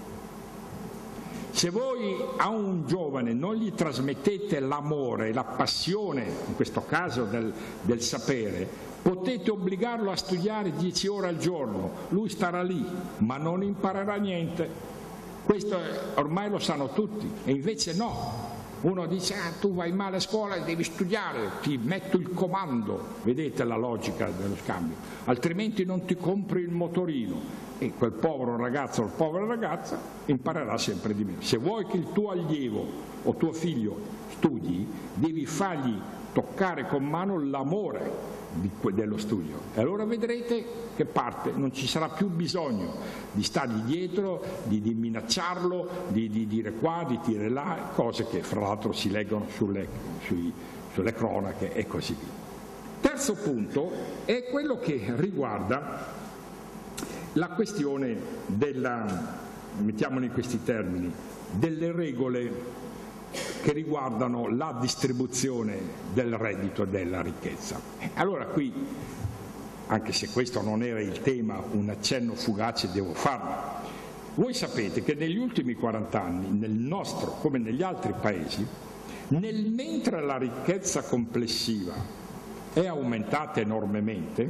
Se voi a un giovane non gli trasmettete l'amore, la passione, in questo caso del, del sapere, potete obbligarlo a studiare dieci ore al giorno, lui starà lì, ma non imparerà niente. Questo ormai lo sanno tutti, e invece no. Uno dice, ah, tu vai male a scuola e devi studiare, ti metto il comando, vedete la logica dello scambio, altrimenti non ti compri il motorino. E quel povero ragazzo o povera ragazza imparerà sempre di meno. Se vuoi che il tuo allievo o tuo figlio studi, devi fargli toccare con mano l'amore dello studio, e allora vedrete che parte, non ci sarà più bisogno di stargli dietro, di, di minacciarlo, di, di dire qua, di dire là, cose che fra l'altro si leggono sulle, sui, sulle cronache e così via. Terzo punto è quello che riguarda la questione della, mettiamolo in questi termini, delle regole che riguardano la distribuzione del reddito e della ricchezza. Allora qui, anche se questo non era il tema, un accenno fugace devo farlo. Voi sapete che negli ultimi quaranta anni, nel nostro come negli altri paesi, nel mentre la ricchezza complessiva è aumentata enormemente,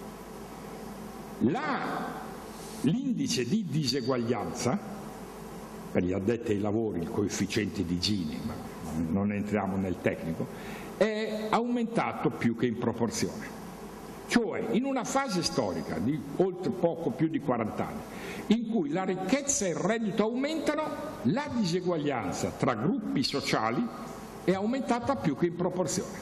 l'indice di diseguaglianza, per gli addetti ai lavori il coefficiente di Gini, ma non entriamo nel tecnico, è aumentato più che in proporzione. Cioè in una fase storica di oltre poco più di quaranta anni, in cui la ricchezza e il reddito aumentano, la diseguaglianza tra gruppi sociali è aumentata più che in proporzione.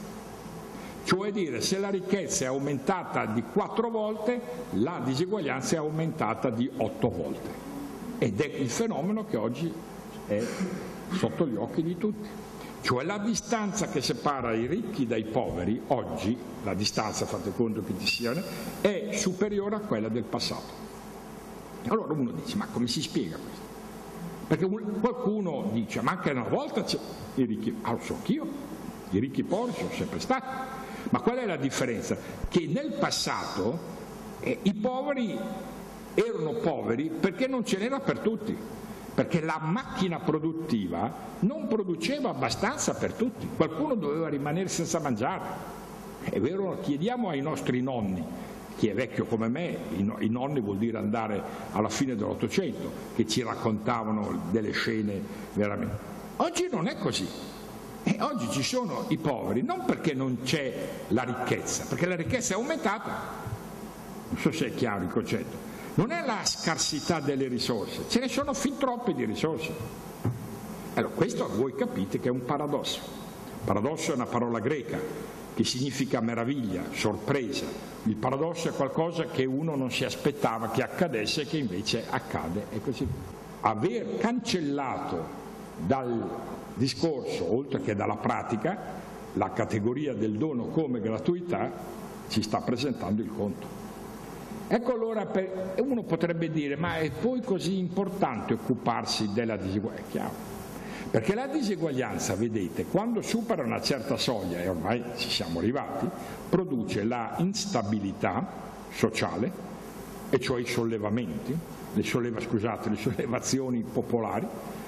Cioè dire, se la ricchezza è aumentata di quattro volte, la diseguaglianza è aumentata di otto volte. Ed è il fenomeno che oggi è sotto gli occhi di tutti. Cioè la distanza che separa i ricchi dai poveri, oggi, la distanza, fate conto che ci sia, è superiore a quella del passato. Allora uno dice, ma come si spiega questo? Perché qualcuno dice, ma anche una volta c'è i ricchi, ah lo so anch'io, i ricchi e i poveri sono sempre stati. Ma qual è la differenza? Che nel passato eh, i poveri erano poveri perché non ce n'era per tutti, perché la macchina produttiva non produceva abbastanza per tutti, qualcuno doveva rimanere senza mangiare. È vero, chiediamo ai nostri nonni, chi è vecchio come me, i nonni vuol dire andare alla fine dell'Ottocento, che ci raccontavano delle scene veramente. Oggi non è così. E oggi ci sono i poveri non perché non c'è la ricchezza, perché la ricchezza è aumentata. Non so se è chiaro il concetto. Non è la scarsità delle risorse, ce ne sono fin troppe di risorse. Allora, questo voi capite che è un paradosso. Paradosso è una parola greca che significa meraviglia, sorpresa. Il paradosso è qualcosa che uno non si aspettava che accadesse e che invece accade e così via. Aver cancellato dal discorso, oltre che dalla pratica, la categoria del dono come gratuità, ci sta presentando il conto. Ecco allora, per, uno potrebbe dire, ma è poi così importante occuparsi della diseguaglianza? È chiaro. Perché la diseguaglianza, vedete, quando supera una certa soglia, e ormai ci siamo arrivati, produce la instabilità sociale, e cioè i sollevamenti, le, solleva, scusate, le sollevazioni popolari,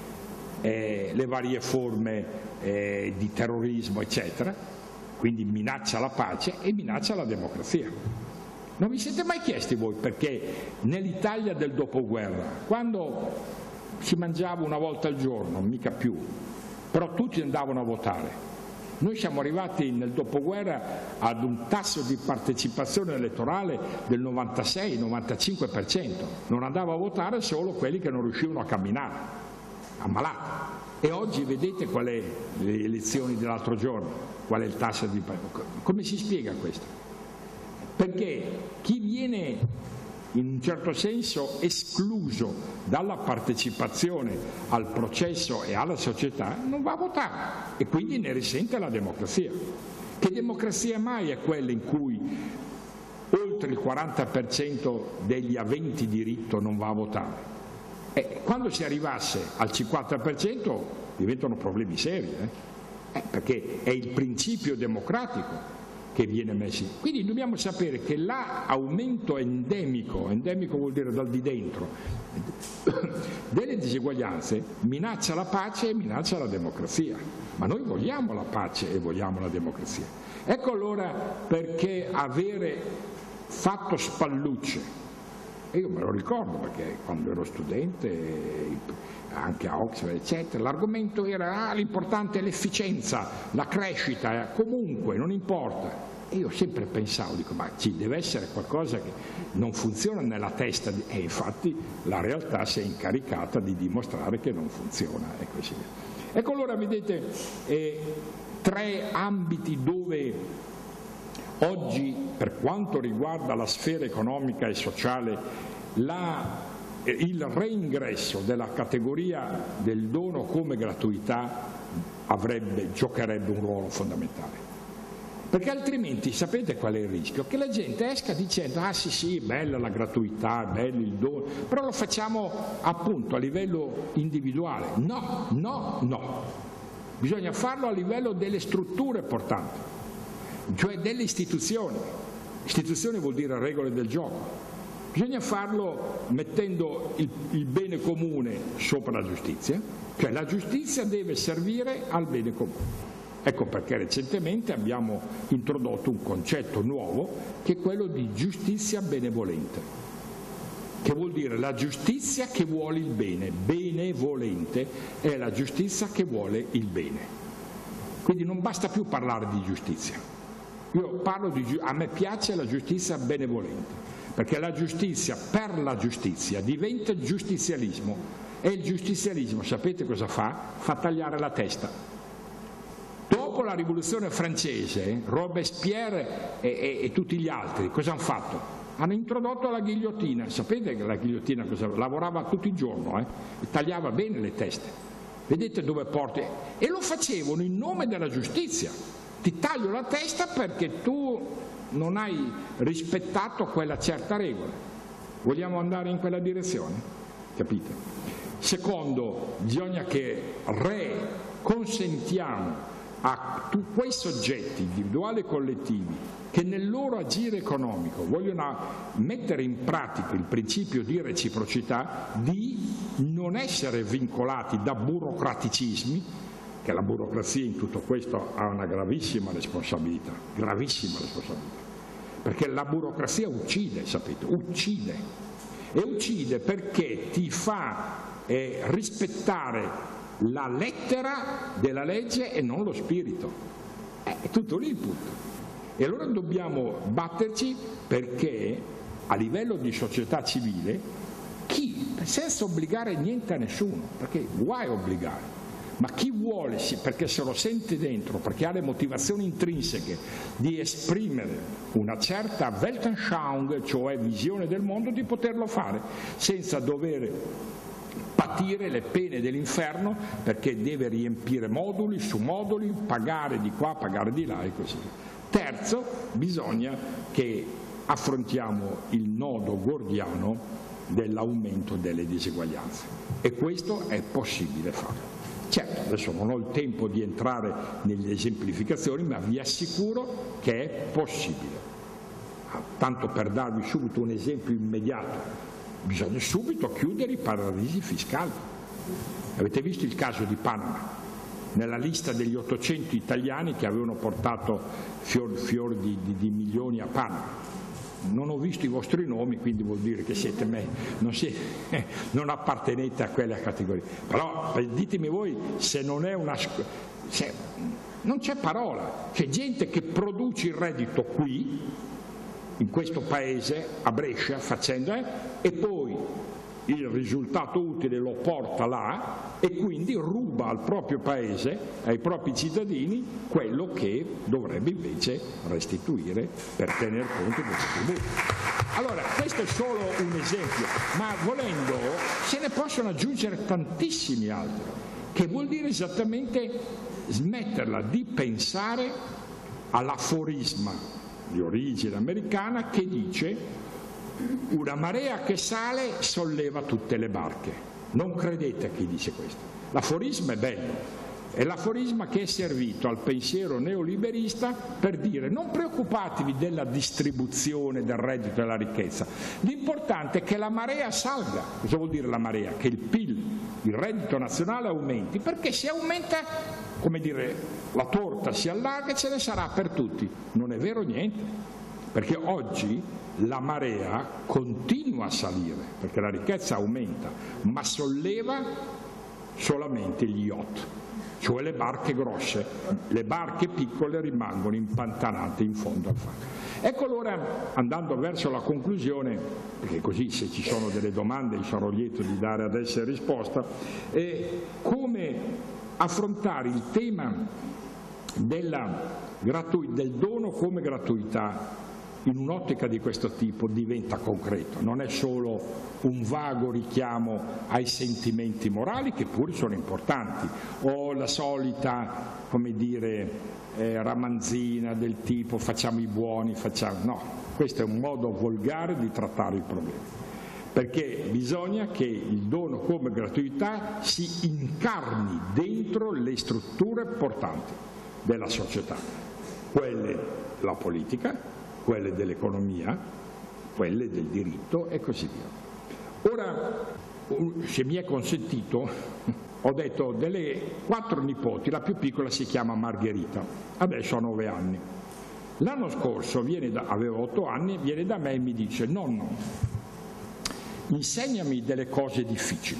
eh, le varie forme eh, di terrorismo, eccetera, quindi minaccia la pace e minaccia la democrazia. Non vi siete mai chiesti voi perché nell'Italia del dopoguerra, quando si mangiava una volta al giorno, mica più, però tutti andavano a votare. Noi siamo arrivati nel dopoguerra ad un tasso di partecipazione elettorale del novantasei novantacinque per cento, non andava a votare solo quelli che non riuscivano a camminare, ammalati. E oggi vedete qual è le elezioni dell'altro giorno, qual è il tasso di partecipazione. Come si spiega questo? Perché chi viene in un certo senso escluso dalla partecipazione al processo e alla società non va a votare e quindi ne risente la democrazia. Che democrazia mai è quella in cui oltre il quaranta per cento degli aventi diritto non va a votare? E quando si arrivasse al cinquanta per cento diventano problemi seri, eh? Eh, perché è il principio democratico che viene messo. Quindi dobbiamo sapere che l'aumento endemico, endemico vuol dire dal di dentro, delle diseguaglianze minaccia la pace e minaccia la democrazia. Ma noi vogliamo la pace e vogliamo la democrazia. Ecco allora perché avere fatto spallucce, e io me lo ricordo perché quando ero studente, anche a Oxford eccetera, l'argomento era ah, l'importante è l'efficienza, la crescita, comunque non importa. E io sempre pensavo, dico ma ci deve essere qualcosa che non funziona nella testa e infatti la realtà si è incaricata di dimostrare che non funziona e così via. Ecco allora vedete eh, tre ambiti dove oggi per quanto riguarda la sfera economica e sociale la il reingresso della categoria del dono come gratuità avrebbe, giocherebbe un ruolo fondamentale. Perché altrimenti sapete qual è il rischio? Che la gente esca dicendo ah sì sì, bella la gratuità, bello il dono, però lo facciamo appunto a livello individuale. No, no, no. Bisogna farlo a livello delle strutture portanti, cioè delle istituzioni. Istituzioni vuol dire regole del gioco. Bisogna farlo mettendo il, il bene comune sopra la giustizia, cioè la giustizia deve servire al bene comune. Ecco perché recentemente abbiamo introdotto un concetto nuovo che è quello di giustizia benevolente, che vuol dire la giustizia che vuole il bene. Benevolente è la giustizia che vuole il bene. Quindi non basta più parlare di giustizia. Io parlo di, a me piace la giustizia benevolente. Perché la giustizia per la giustizia diventa giustizialismo e il giustizialismo, sapete cosa fa? Fa tagliare la testa. Dopo la rivoluzione francese, Robespierre e, e, e tutti gli altri cosa hanno fatto? Hanno introdotto la ghigliottina. Sapete che la ghigliottina cosa? Lavorava tutto il giorno, eh? E tagliava bene le teste. Vedete dove porta? E lo facevano in nome della giustizia. Ti taglio la testa perché tu non hai rispettato quella certa regola. Vogliamo andare in quella direzione? Capite? Secondo, bisogna che reconsentiamo a tutti quei soggetti individuali e collettivi che nel loro agire economico vogliono mettere in pratica il principio di reciprocità, di non essere vincolati da burocraticismi, che la burocrazia in tutto questo ha una gravissima responsabilità, gravissima responsabilità, perché la burocrazia uccide, sapete, uccide, e uccide perché ti fa eh, rispettare la lettera della legge e non lo spirito, è tutto lì il punto. E allora dobbiamo batterci perché a livello di società civile, chi, senza obbligare niente a nessuno, perché guai obbligare, ma chi vuole, sì, perché se lo sente dentro, perché ha le motivazioni intrinseche di esprimere una certa Weltanschauung, cioè visione del mondo, di poterlo fare senza dover patire le pene dell'inferno, perché deve riempire moduli su moduli, pagare di qua, pagare di là e così via. Terzo, bisogna che affrontiamo il nodo gordiano dell'aumento delle diseguaglianze e questo è possibile farlo. Certo, adesso non ho il tempo di entrare nelle esemplificazioni, ma vi assicuro che è possibile. Tanto per darvi subito un esempio immediato, bisogna subito chiudere i paradisi fiscali. Avete visto il caso di Panama? Nella lista degli ottocento italiani che avevano portato fior, fior di, di, di milioni a Panama. non ho visto i vostri nomi, quindi vuol dire che siete me, non, siete, non appartenete a quella categoria. Però ditemi voi se non è una... Se, non c'è parola, c'è gente che produce il reddito qui, in questo paese, a Brescia, facendo, eh, e poi il risultato utile lo porta là e quindi ruba al proprio paese, ai propri cittadini, quello che dovrebbe invece restituire per tener conto dei contributi. Allora, questo è solo un esempio, ma volendo se ne possono aggiungere tantissimi altri, che vuol dire esattamente smetterla di pensare all'aforisma di origine americana che dice: una marea che sale solleva tutte le barche. Non credete a chi dice questo. L'aforisma è bello, è l'aforisma che è servito al pensiero neoliberista per dire: non preoccupatevi della distribuzione del reddito e della ricchezza, l'importante è che la marea salga. Cosa vuol dire la marea? Che il P I L, il reddito nazionale aumenti, perché se aumenta, come dire, la torta si allarga e ce ne sarà per tutti. Non è vero niente, perché oggi la marea continua a salire, perché la ricchezza aumenta, ma solleva solamente gli yacht, cioè le barche grosse. Le barche piccole rimangono impantanate in fondo al fango. Ecco allora, andando verso la conclusione, perché così se ci sono delle domande sarò lieto di dare ad esse risposta, eh, come affrontare il tema della gratu- del dono come gratuità in un'ottica di questo tipo diventa concreto, non è solo un vago richiamo ai sentimenti morali, che pure sono importanti, o la solita, come dire, eh, ramanzina del tipo facciamo i buoni, facciamo... No, questo è un modo volgare di trattare il problema, perché bisogna che il dono come gratuità si incarni dentro le strutture portanti della società, quelle della politica, quelle dell'economia, quelle del diritto e così via. Ora, se mi è consentito, ho detto delle quattro nipoti, la più piccola si chiama Margherita, adesso ha nove anni. L'anno scorso, viene da, aveva otto anni, viene da me e mi dice: nonno, insegnami delle cose difficili.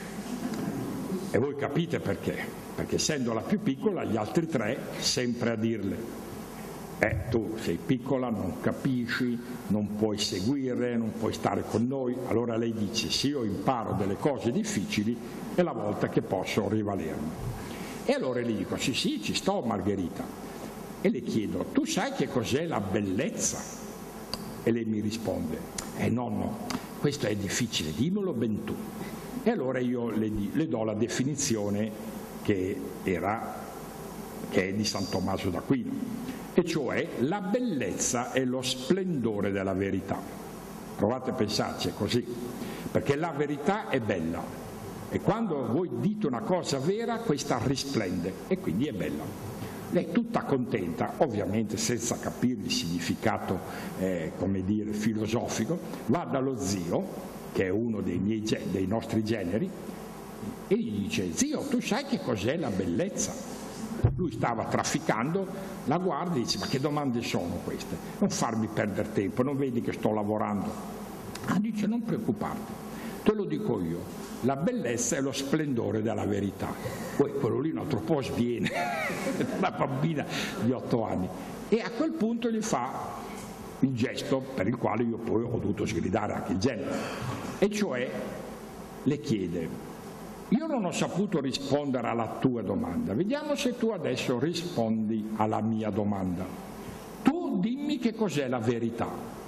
E voi capite perché, perché essendo la più piccola, gli altri tre sempre a dirle: Eh, tu sei piccola, non capisci, non puoi seguire, non puoi stare con noi. Allora lei dice: sì, io imparo delle cose difficili è la volta che posso rivalermi. E allora le dico: sì, sì, ci sto Margherita. E le chiedo: tu sai che cos'è la bellezza? E lei mi risponde: eh nonno, questo è difficile, dimmelo ben tu. E allora io le, le do la definizione che, era, che è di San Tommaso d'Aquino. E cioè la bellezza è lo splendore della verità. Provate a pensarci, è così, perché la verità è bella e quando voi dite una cosa vera, questa risplende e quindi è bella. Lei è tutta contenta, ovviamente senza capire il significato eh, come dire, filosofico, va dallo zio, che è uno dei, miei, dei nostri generi, e gli dice: zio, tu sai che cos'è la bellezza? Lui stava trafficando, la guarda e dice: ma che domande sono queste? Non farmi perdere tempo, non vedi che sto lavorando? Ah, dice: non preoccuparti, te lo dico io, la bellezza è lo splendore della verità. Poi quello lì un altro po' sviene, una bambina di otto anni, e a quel punto gli fa il gesto per il quale io poi ho dovuto sgridare anche il genere, e cioè le chiede: io non ho saputo rispondere alla tua domanda, vediamo se tu adesso rispondi alla mia domanda. Tu dimmi che cos'è la verità.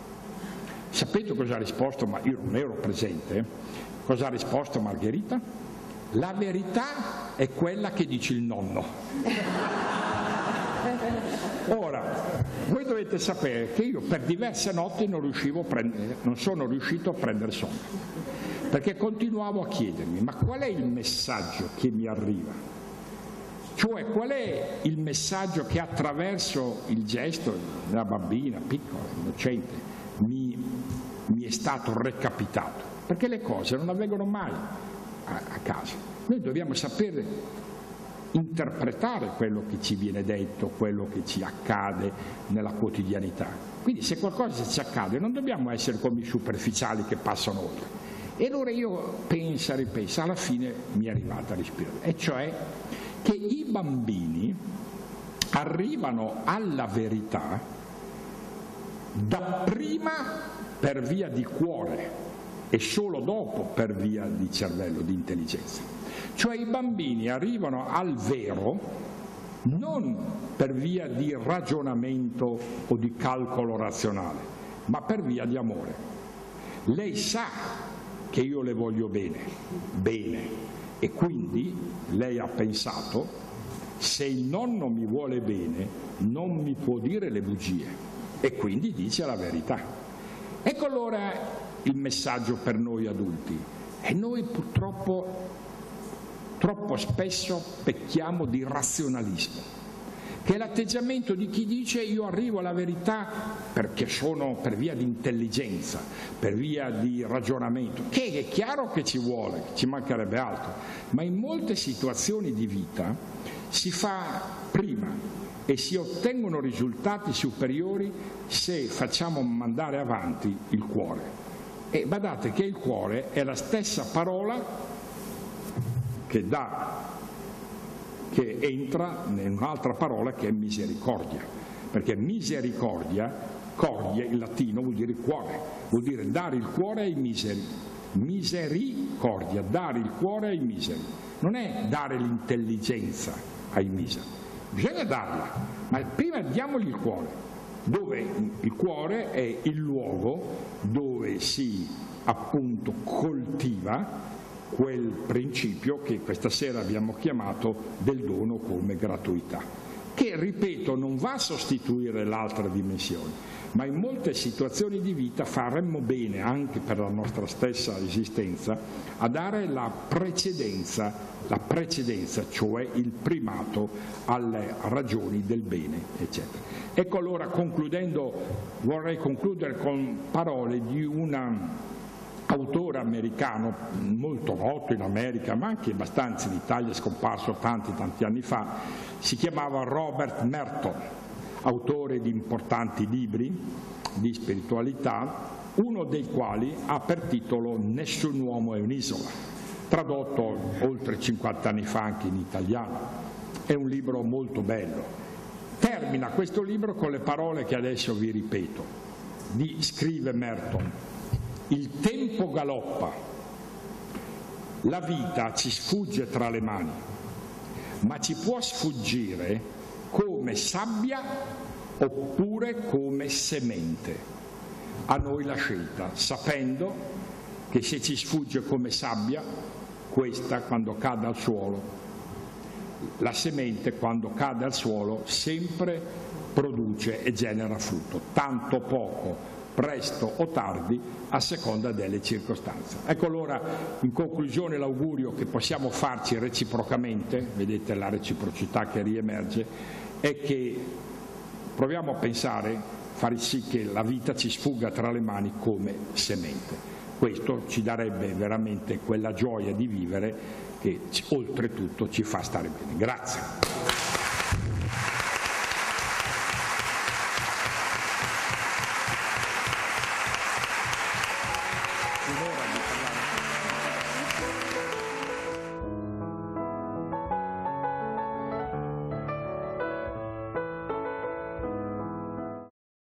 Sapete cosa ha risposto? Ma io non ero presente. Cosa ha risposto Margherita? La verità è quella che dice il nonno. Ora, voi dovete sapere che io per diverse notti non riuscivo a prendere, non sono riuscito a prendere sonno, perché continuavo a chiedermi: ma qual è il messaggio che mi arriva? Cioè, qual è il messaggio che attraverso il gesto della bambina piccola, innocente, mi, mi è stato recapitato? Perché le cose non avvengono mai a, a caso. Noi dobbiamo sapere interpretare quello che ci viene detto, quello che ci accade nella quotidianità. Quindi se qualcosa ci accade non dobbiamo essere come i superficiali che passano oltre. E allora io penso e ripenso, alla fine mi è arrivata l'ispirazione, e cioè che i bambini arrivano alla verità dapprima per via di cuore e solo dopo per via di cervello, di intelligenza. Cioè i bambini arrivano al vero non per via di ragionamento o di calcolo razionale, ma per via di amore. Lei sa che io le voglio bene, bene, e quindi lei ha pensato: se il nonno mi vuole bene non mi può dire le bugie, e quindi dice la verità. Ecco allora il messaggio per noi adulti. E noi purtroppo troppo spesso pecchiamo di razionalismo, che è l'atteggiamento di chi dice: io arrivo alla verità perché sono per via di intelligenza, per via di ragionamento, che è chiaro che ci vuole, ci mancherebbe altro, ma in molte situazioni di vita si fa prima e si ottengono risultati superiori se facciamo mandare avanti il cuore. E badate che il cuore è la stessa parola che dà, che entra in un'altra parola che è misericordia, perché misericordia, cordia in latino vuol dire cuore, vuol dire dare il cuore ai miseri. Misericordia, dare il cuore ai miseri, non è dare l'intelligenza ai miseri, bisogna darla, ma prima diamogli il cuore, dove il cuore è il luogo dove si appunto coltiva quel principio che questa sera abbiamo chiamato del dono come gratuità, che, ripeto, non va a sostituire l'altra dimensione, ma in molte situazioni di vita faremmo bene, anche per la nostra stessa esistenza, a dare la precedenza, la precedenza, cioè il primato alle ragioni del bene, eccetera. Ecco allora, concludendo, vorrei concludere con parole di una autore americano molto noto in America, ma anche abbastanza in Italia, è scomparso tanti tanti anni fa. Si chiamava Robert Merton, autore di importanti libri di spiritualità, uno dei quali ha per titolo Nessun uomo è un'isola, tradotto oltre cinquanta anni fa anche in italiano. È un libro molto bello. Termina questo libro con le parole che adesso vi ripeto. Di, scrive Merton: il tempo galoppa, la vita ci sfugge tra le mani, ma ci può sfuggire come sabbia oppure come semente. A noi la scelta, sapendo che se ci sfugge come sabbia, questa quando cade al suolo, la semente quando cade al suolo sempre produce e genera frutto, tanto poco, presto o tardi, a seconda delle circostanze. Ecco allora, in conclusione, l'augurio che possiamo farci reciprocamente, vedete la reciprocità che riemerge, è che proviamo a pensare, fare sì che la vita ci sfugga tra le mani come semente. Questo ci darebbe veramente quella gioia di vivere che oltretutto ci fa stare bene. Grazie.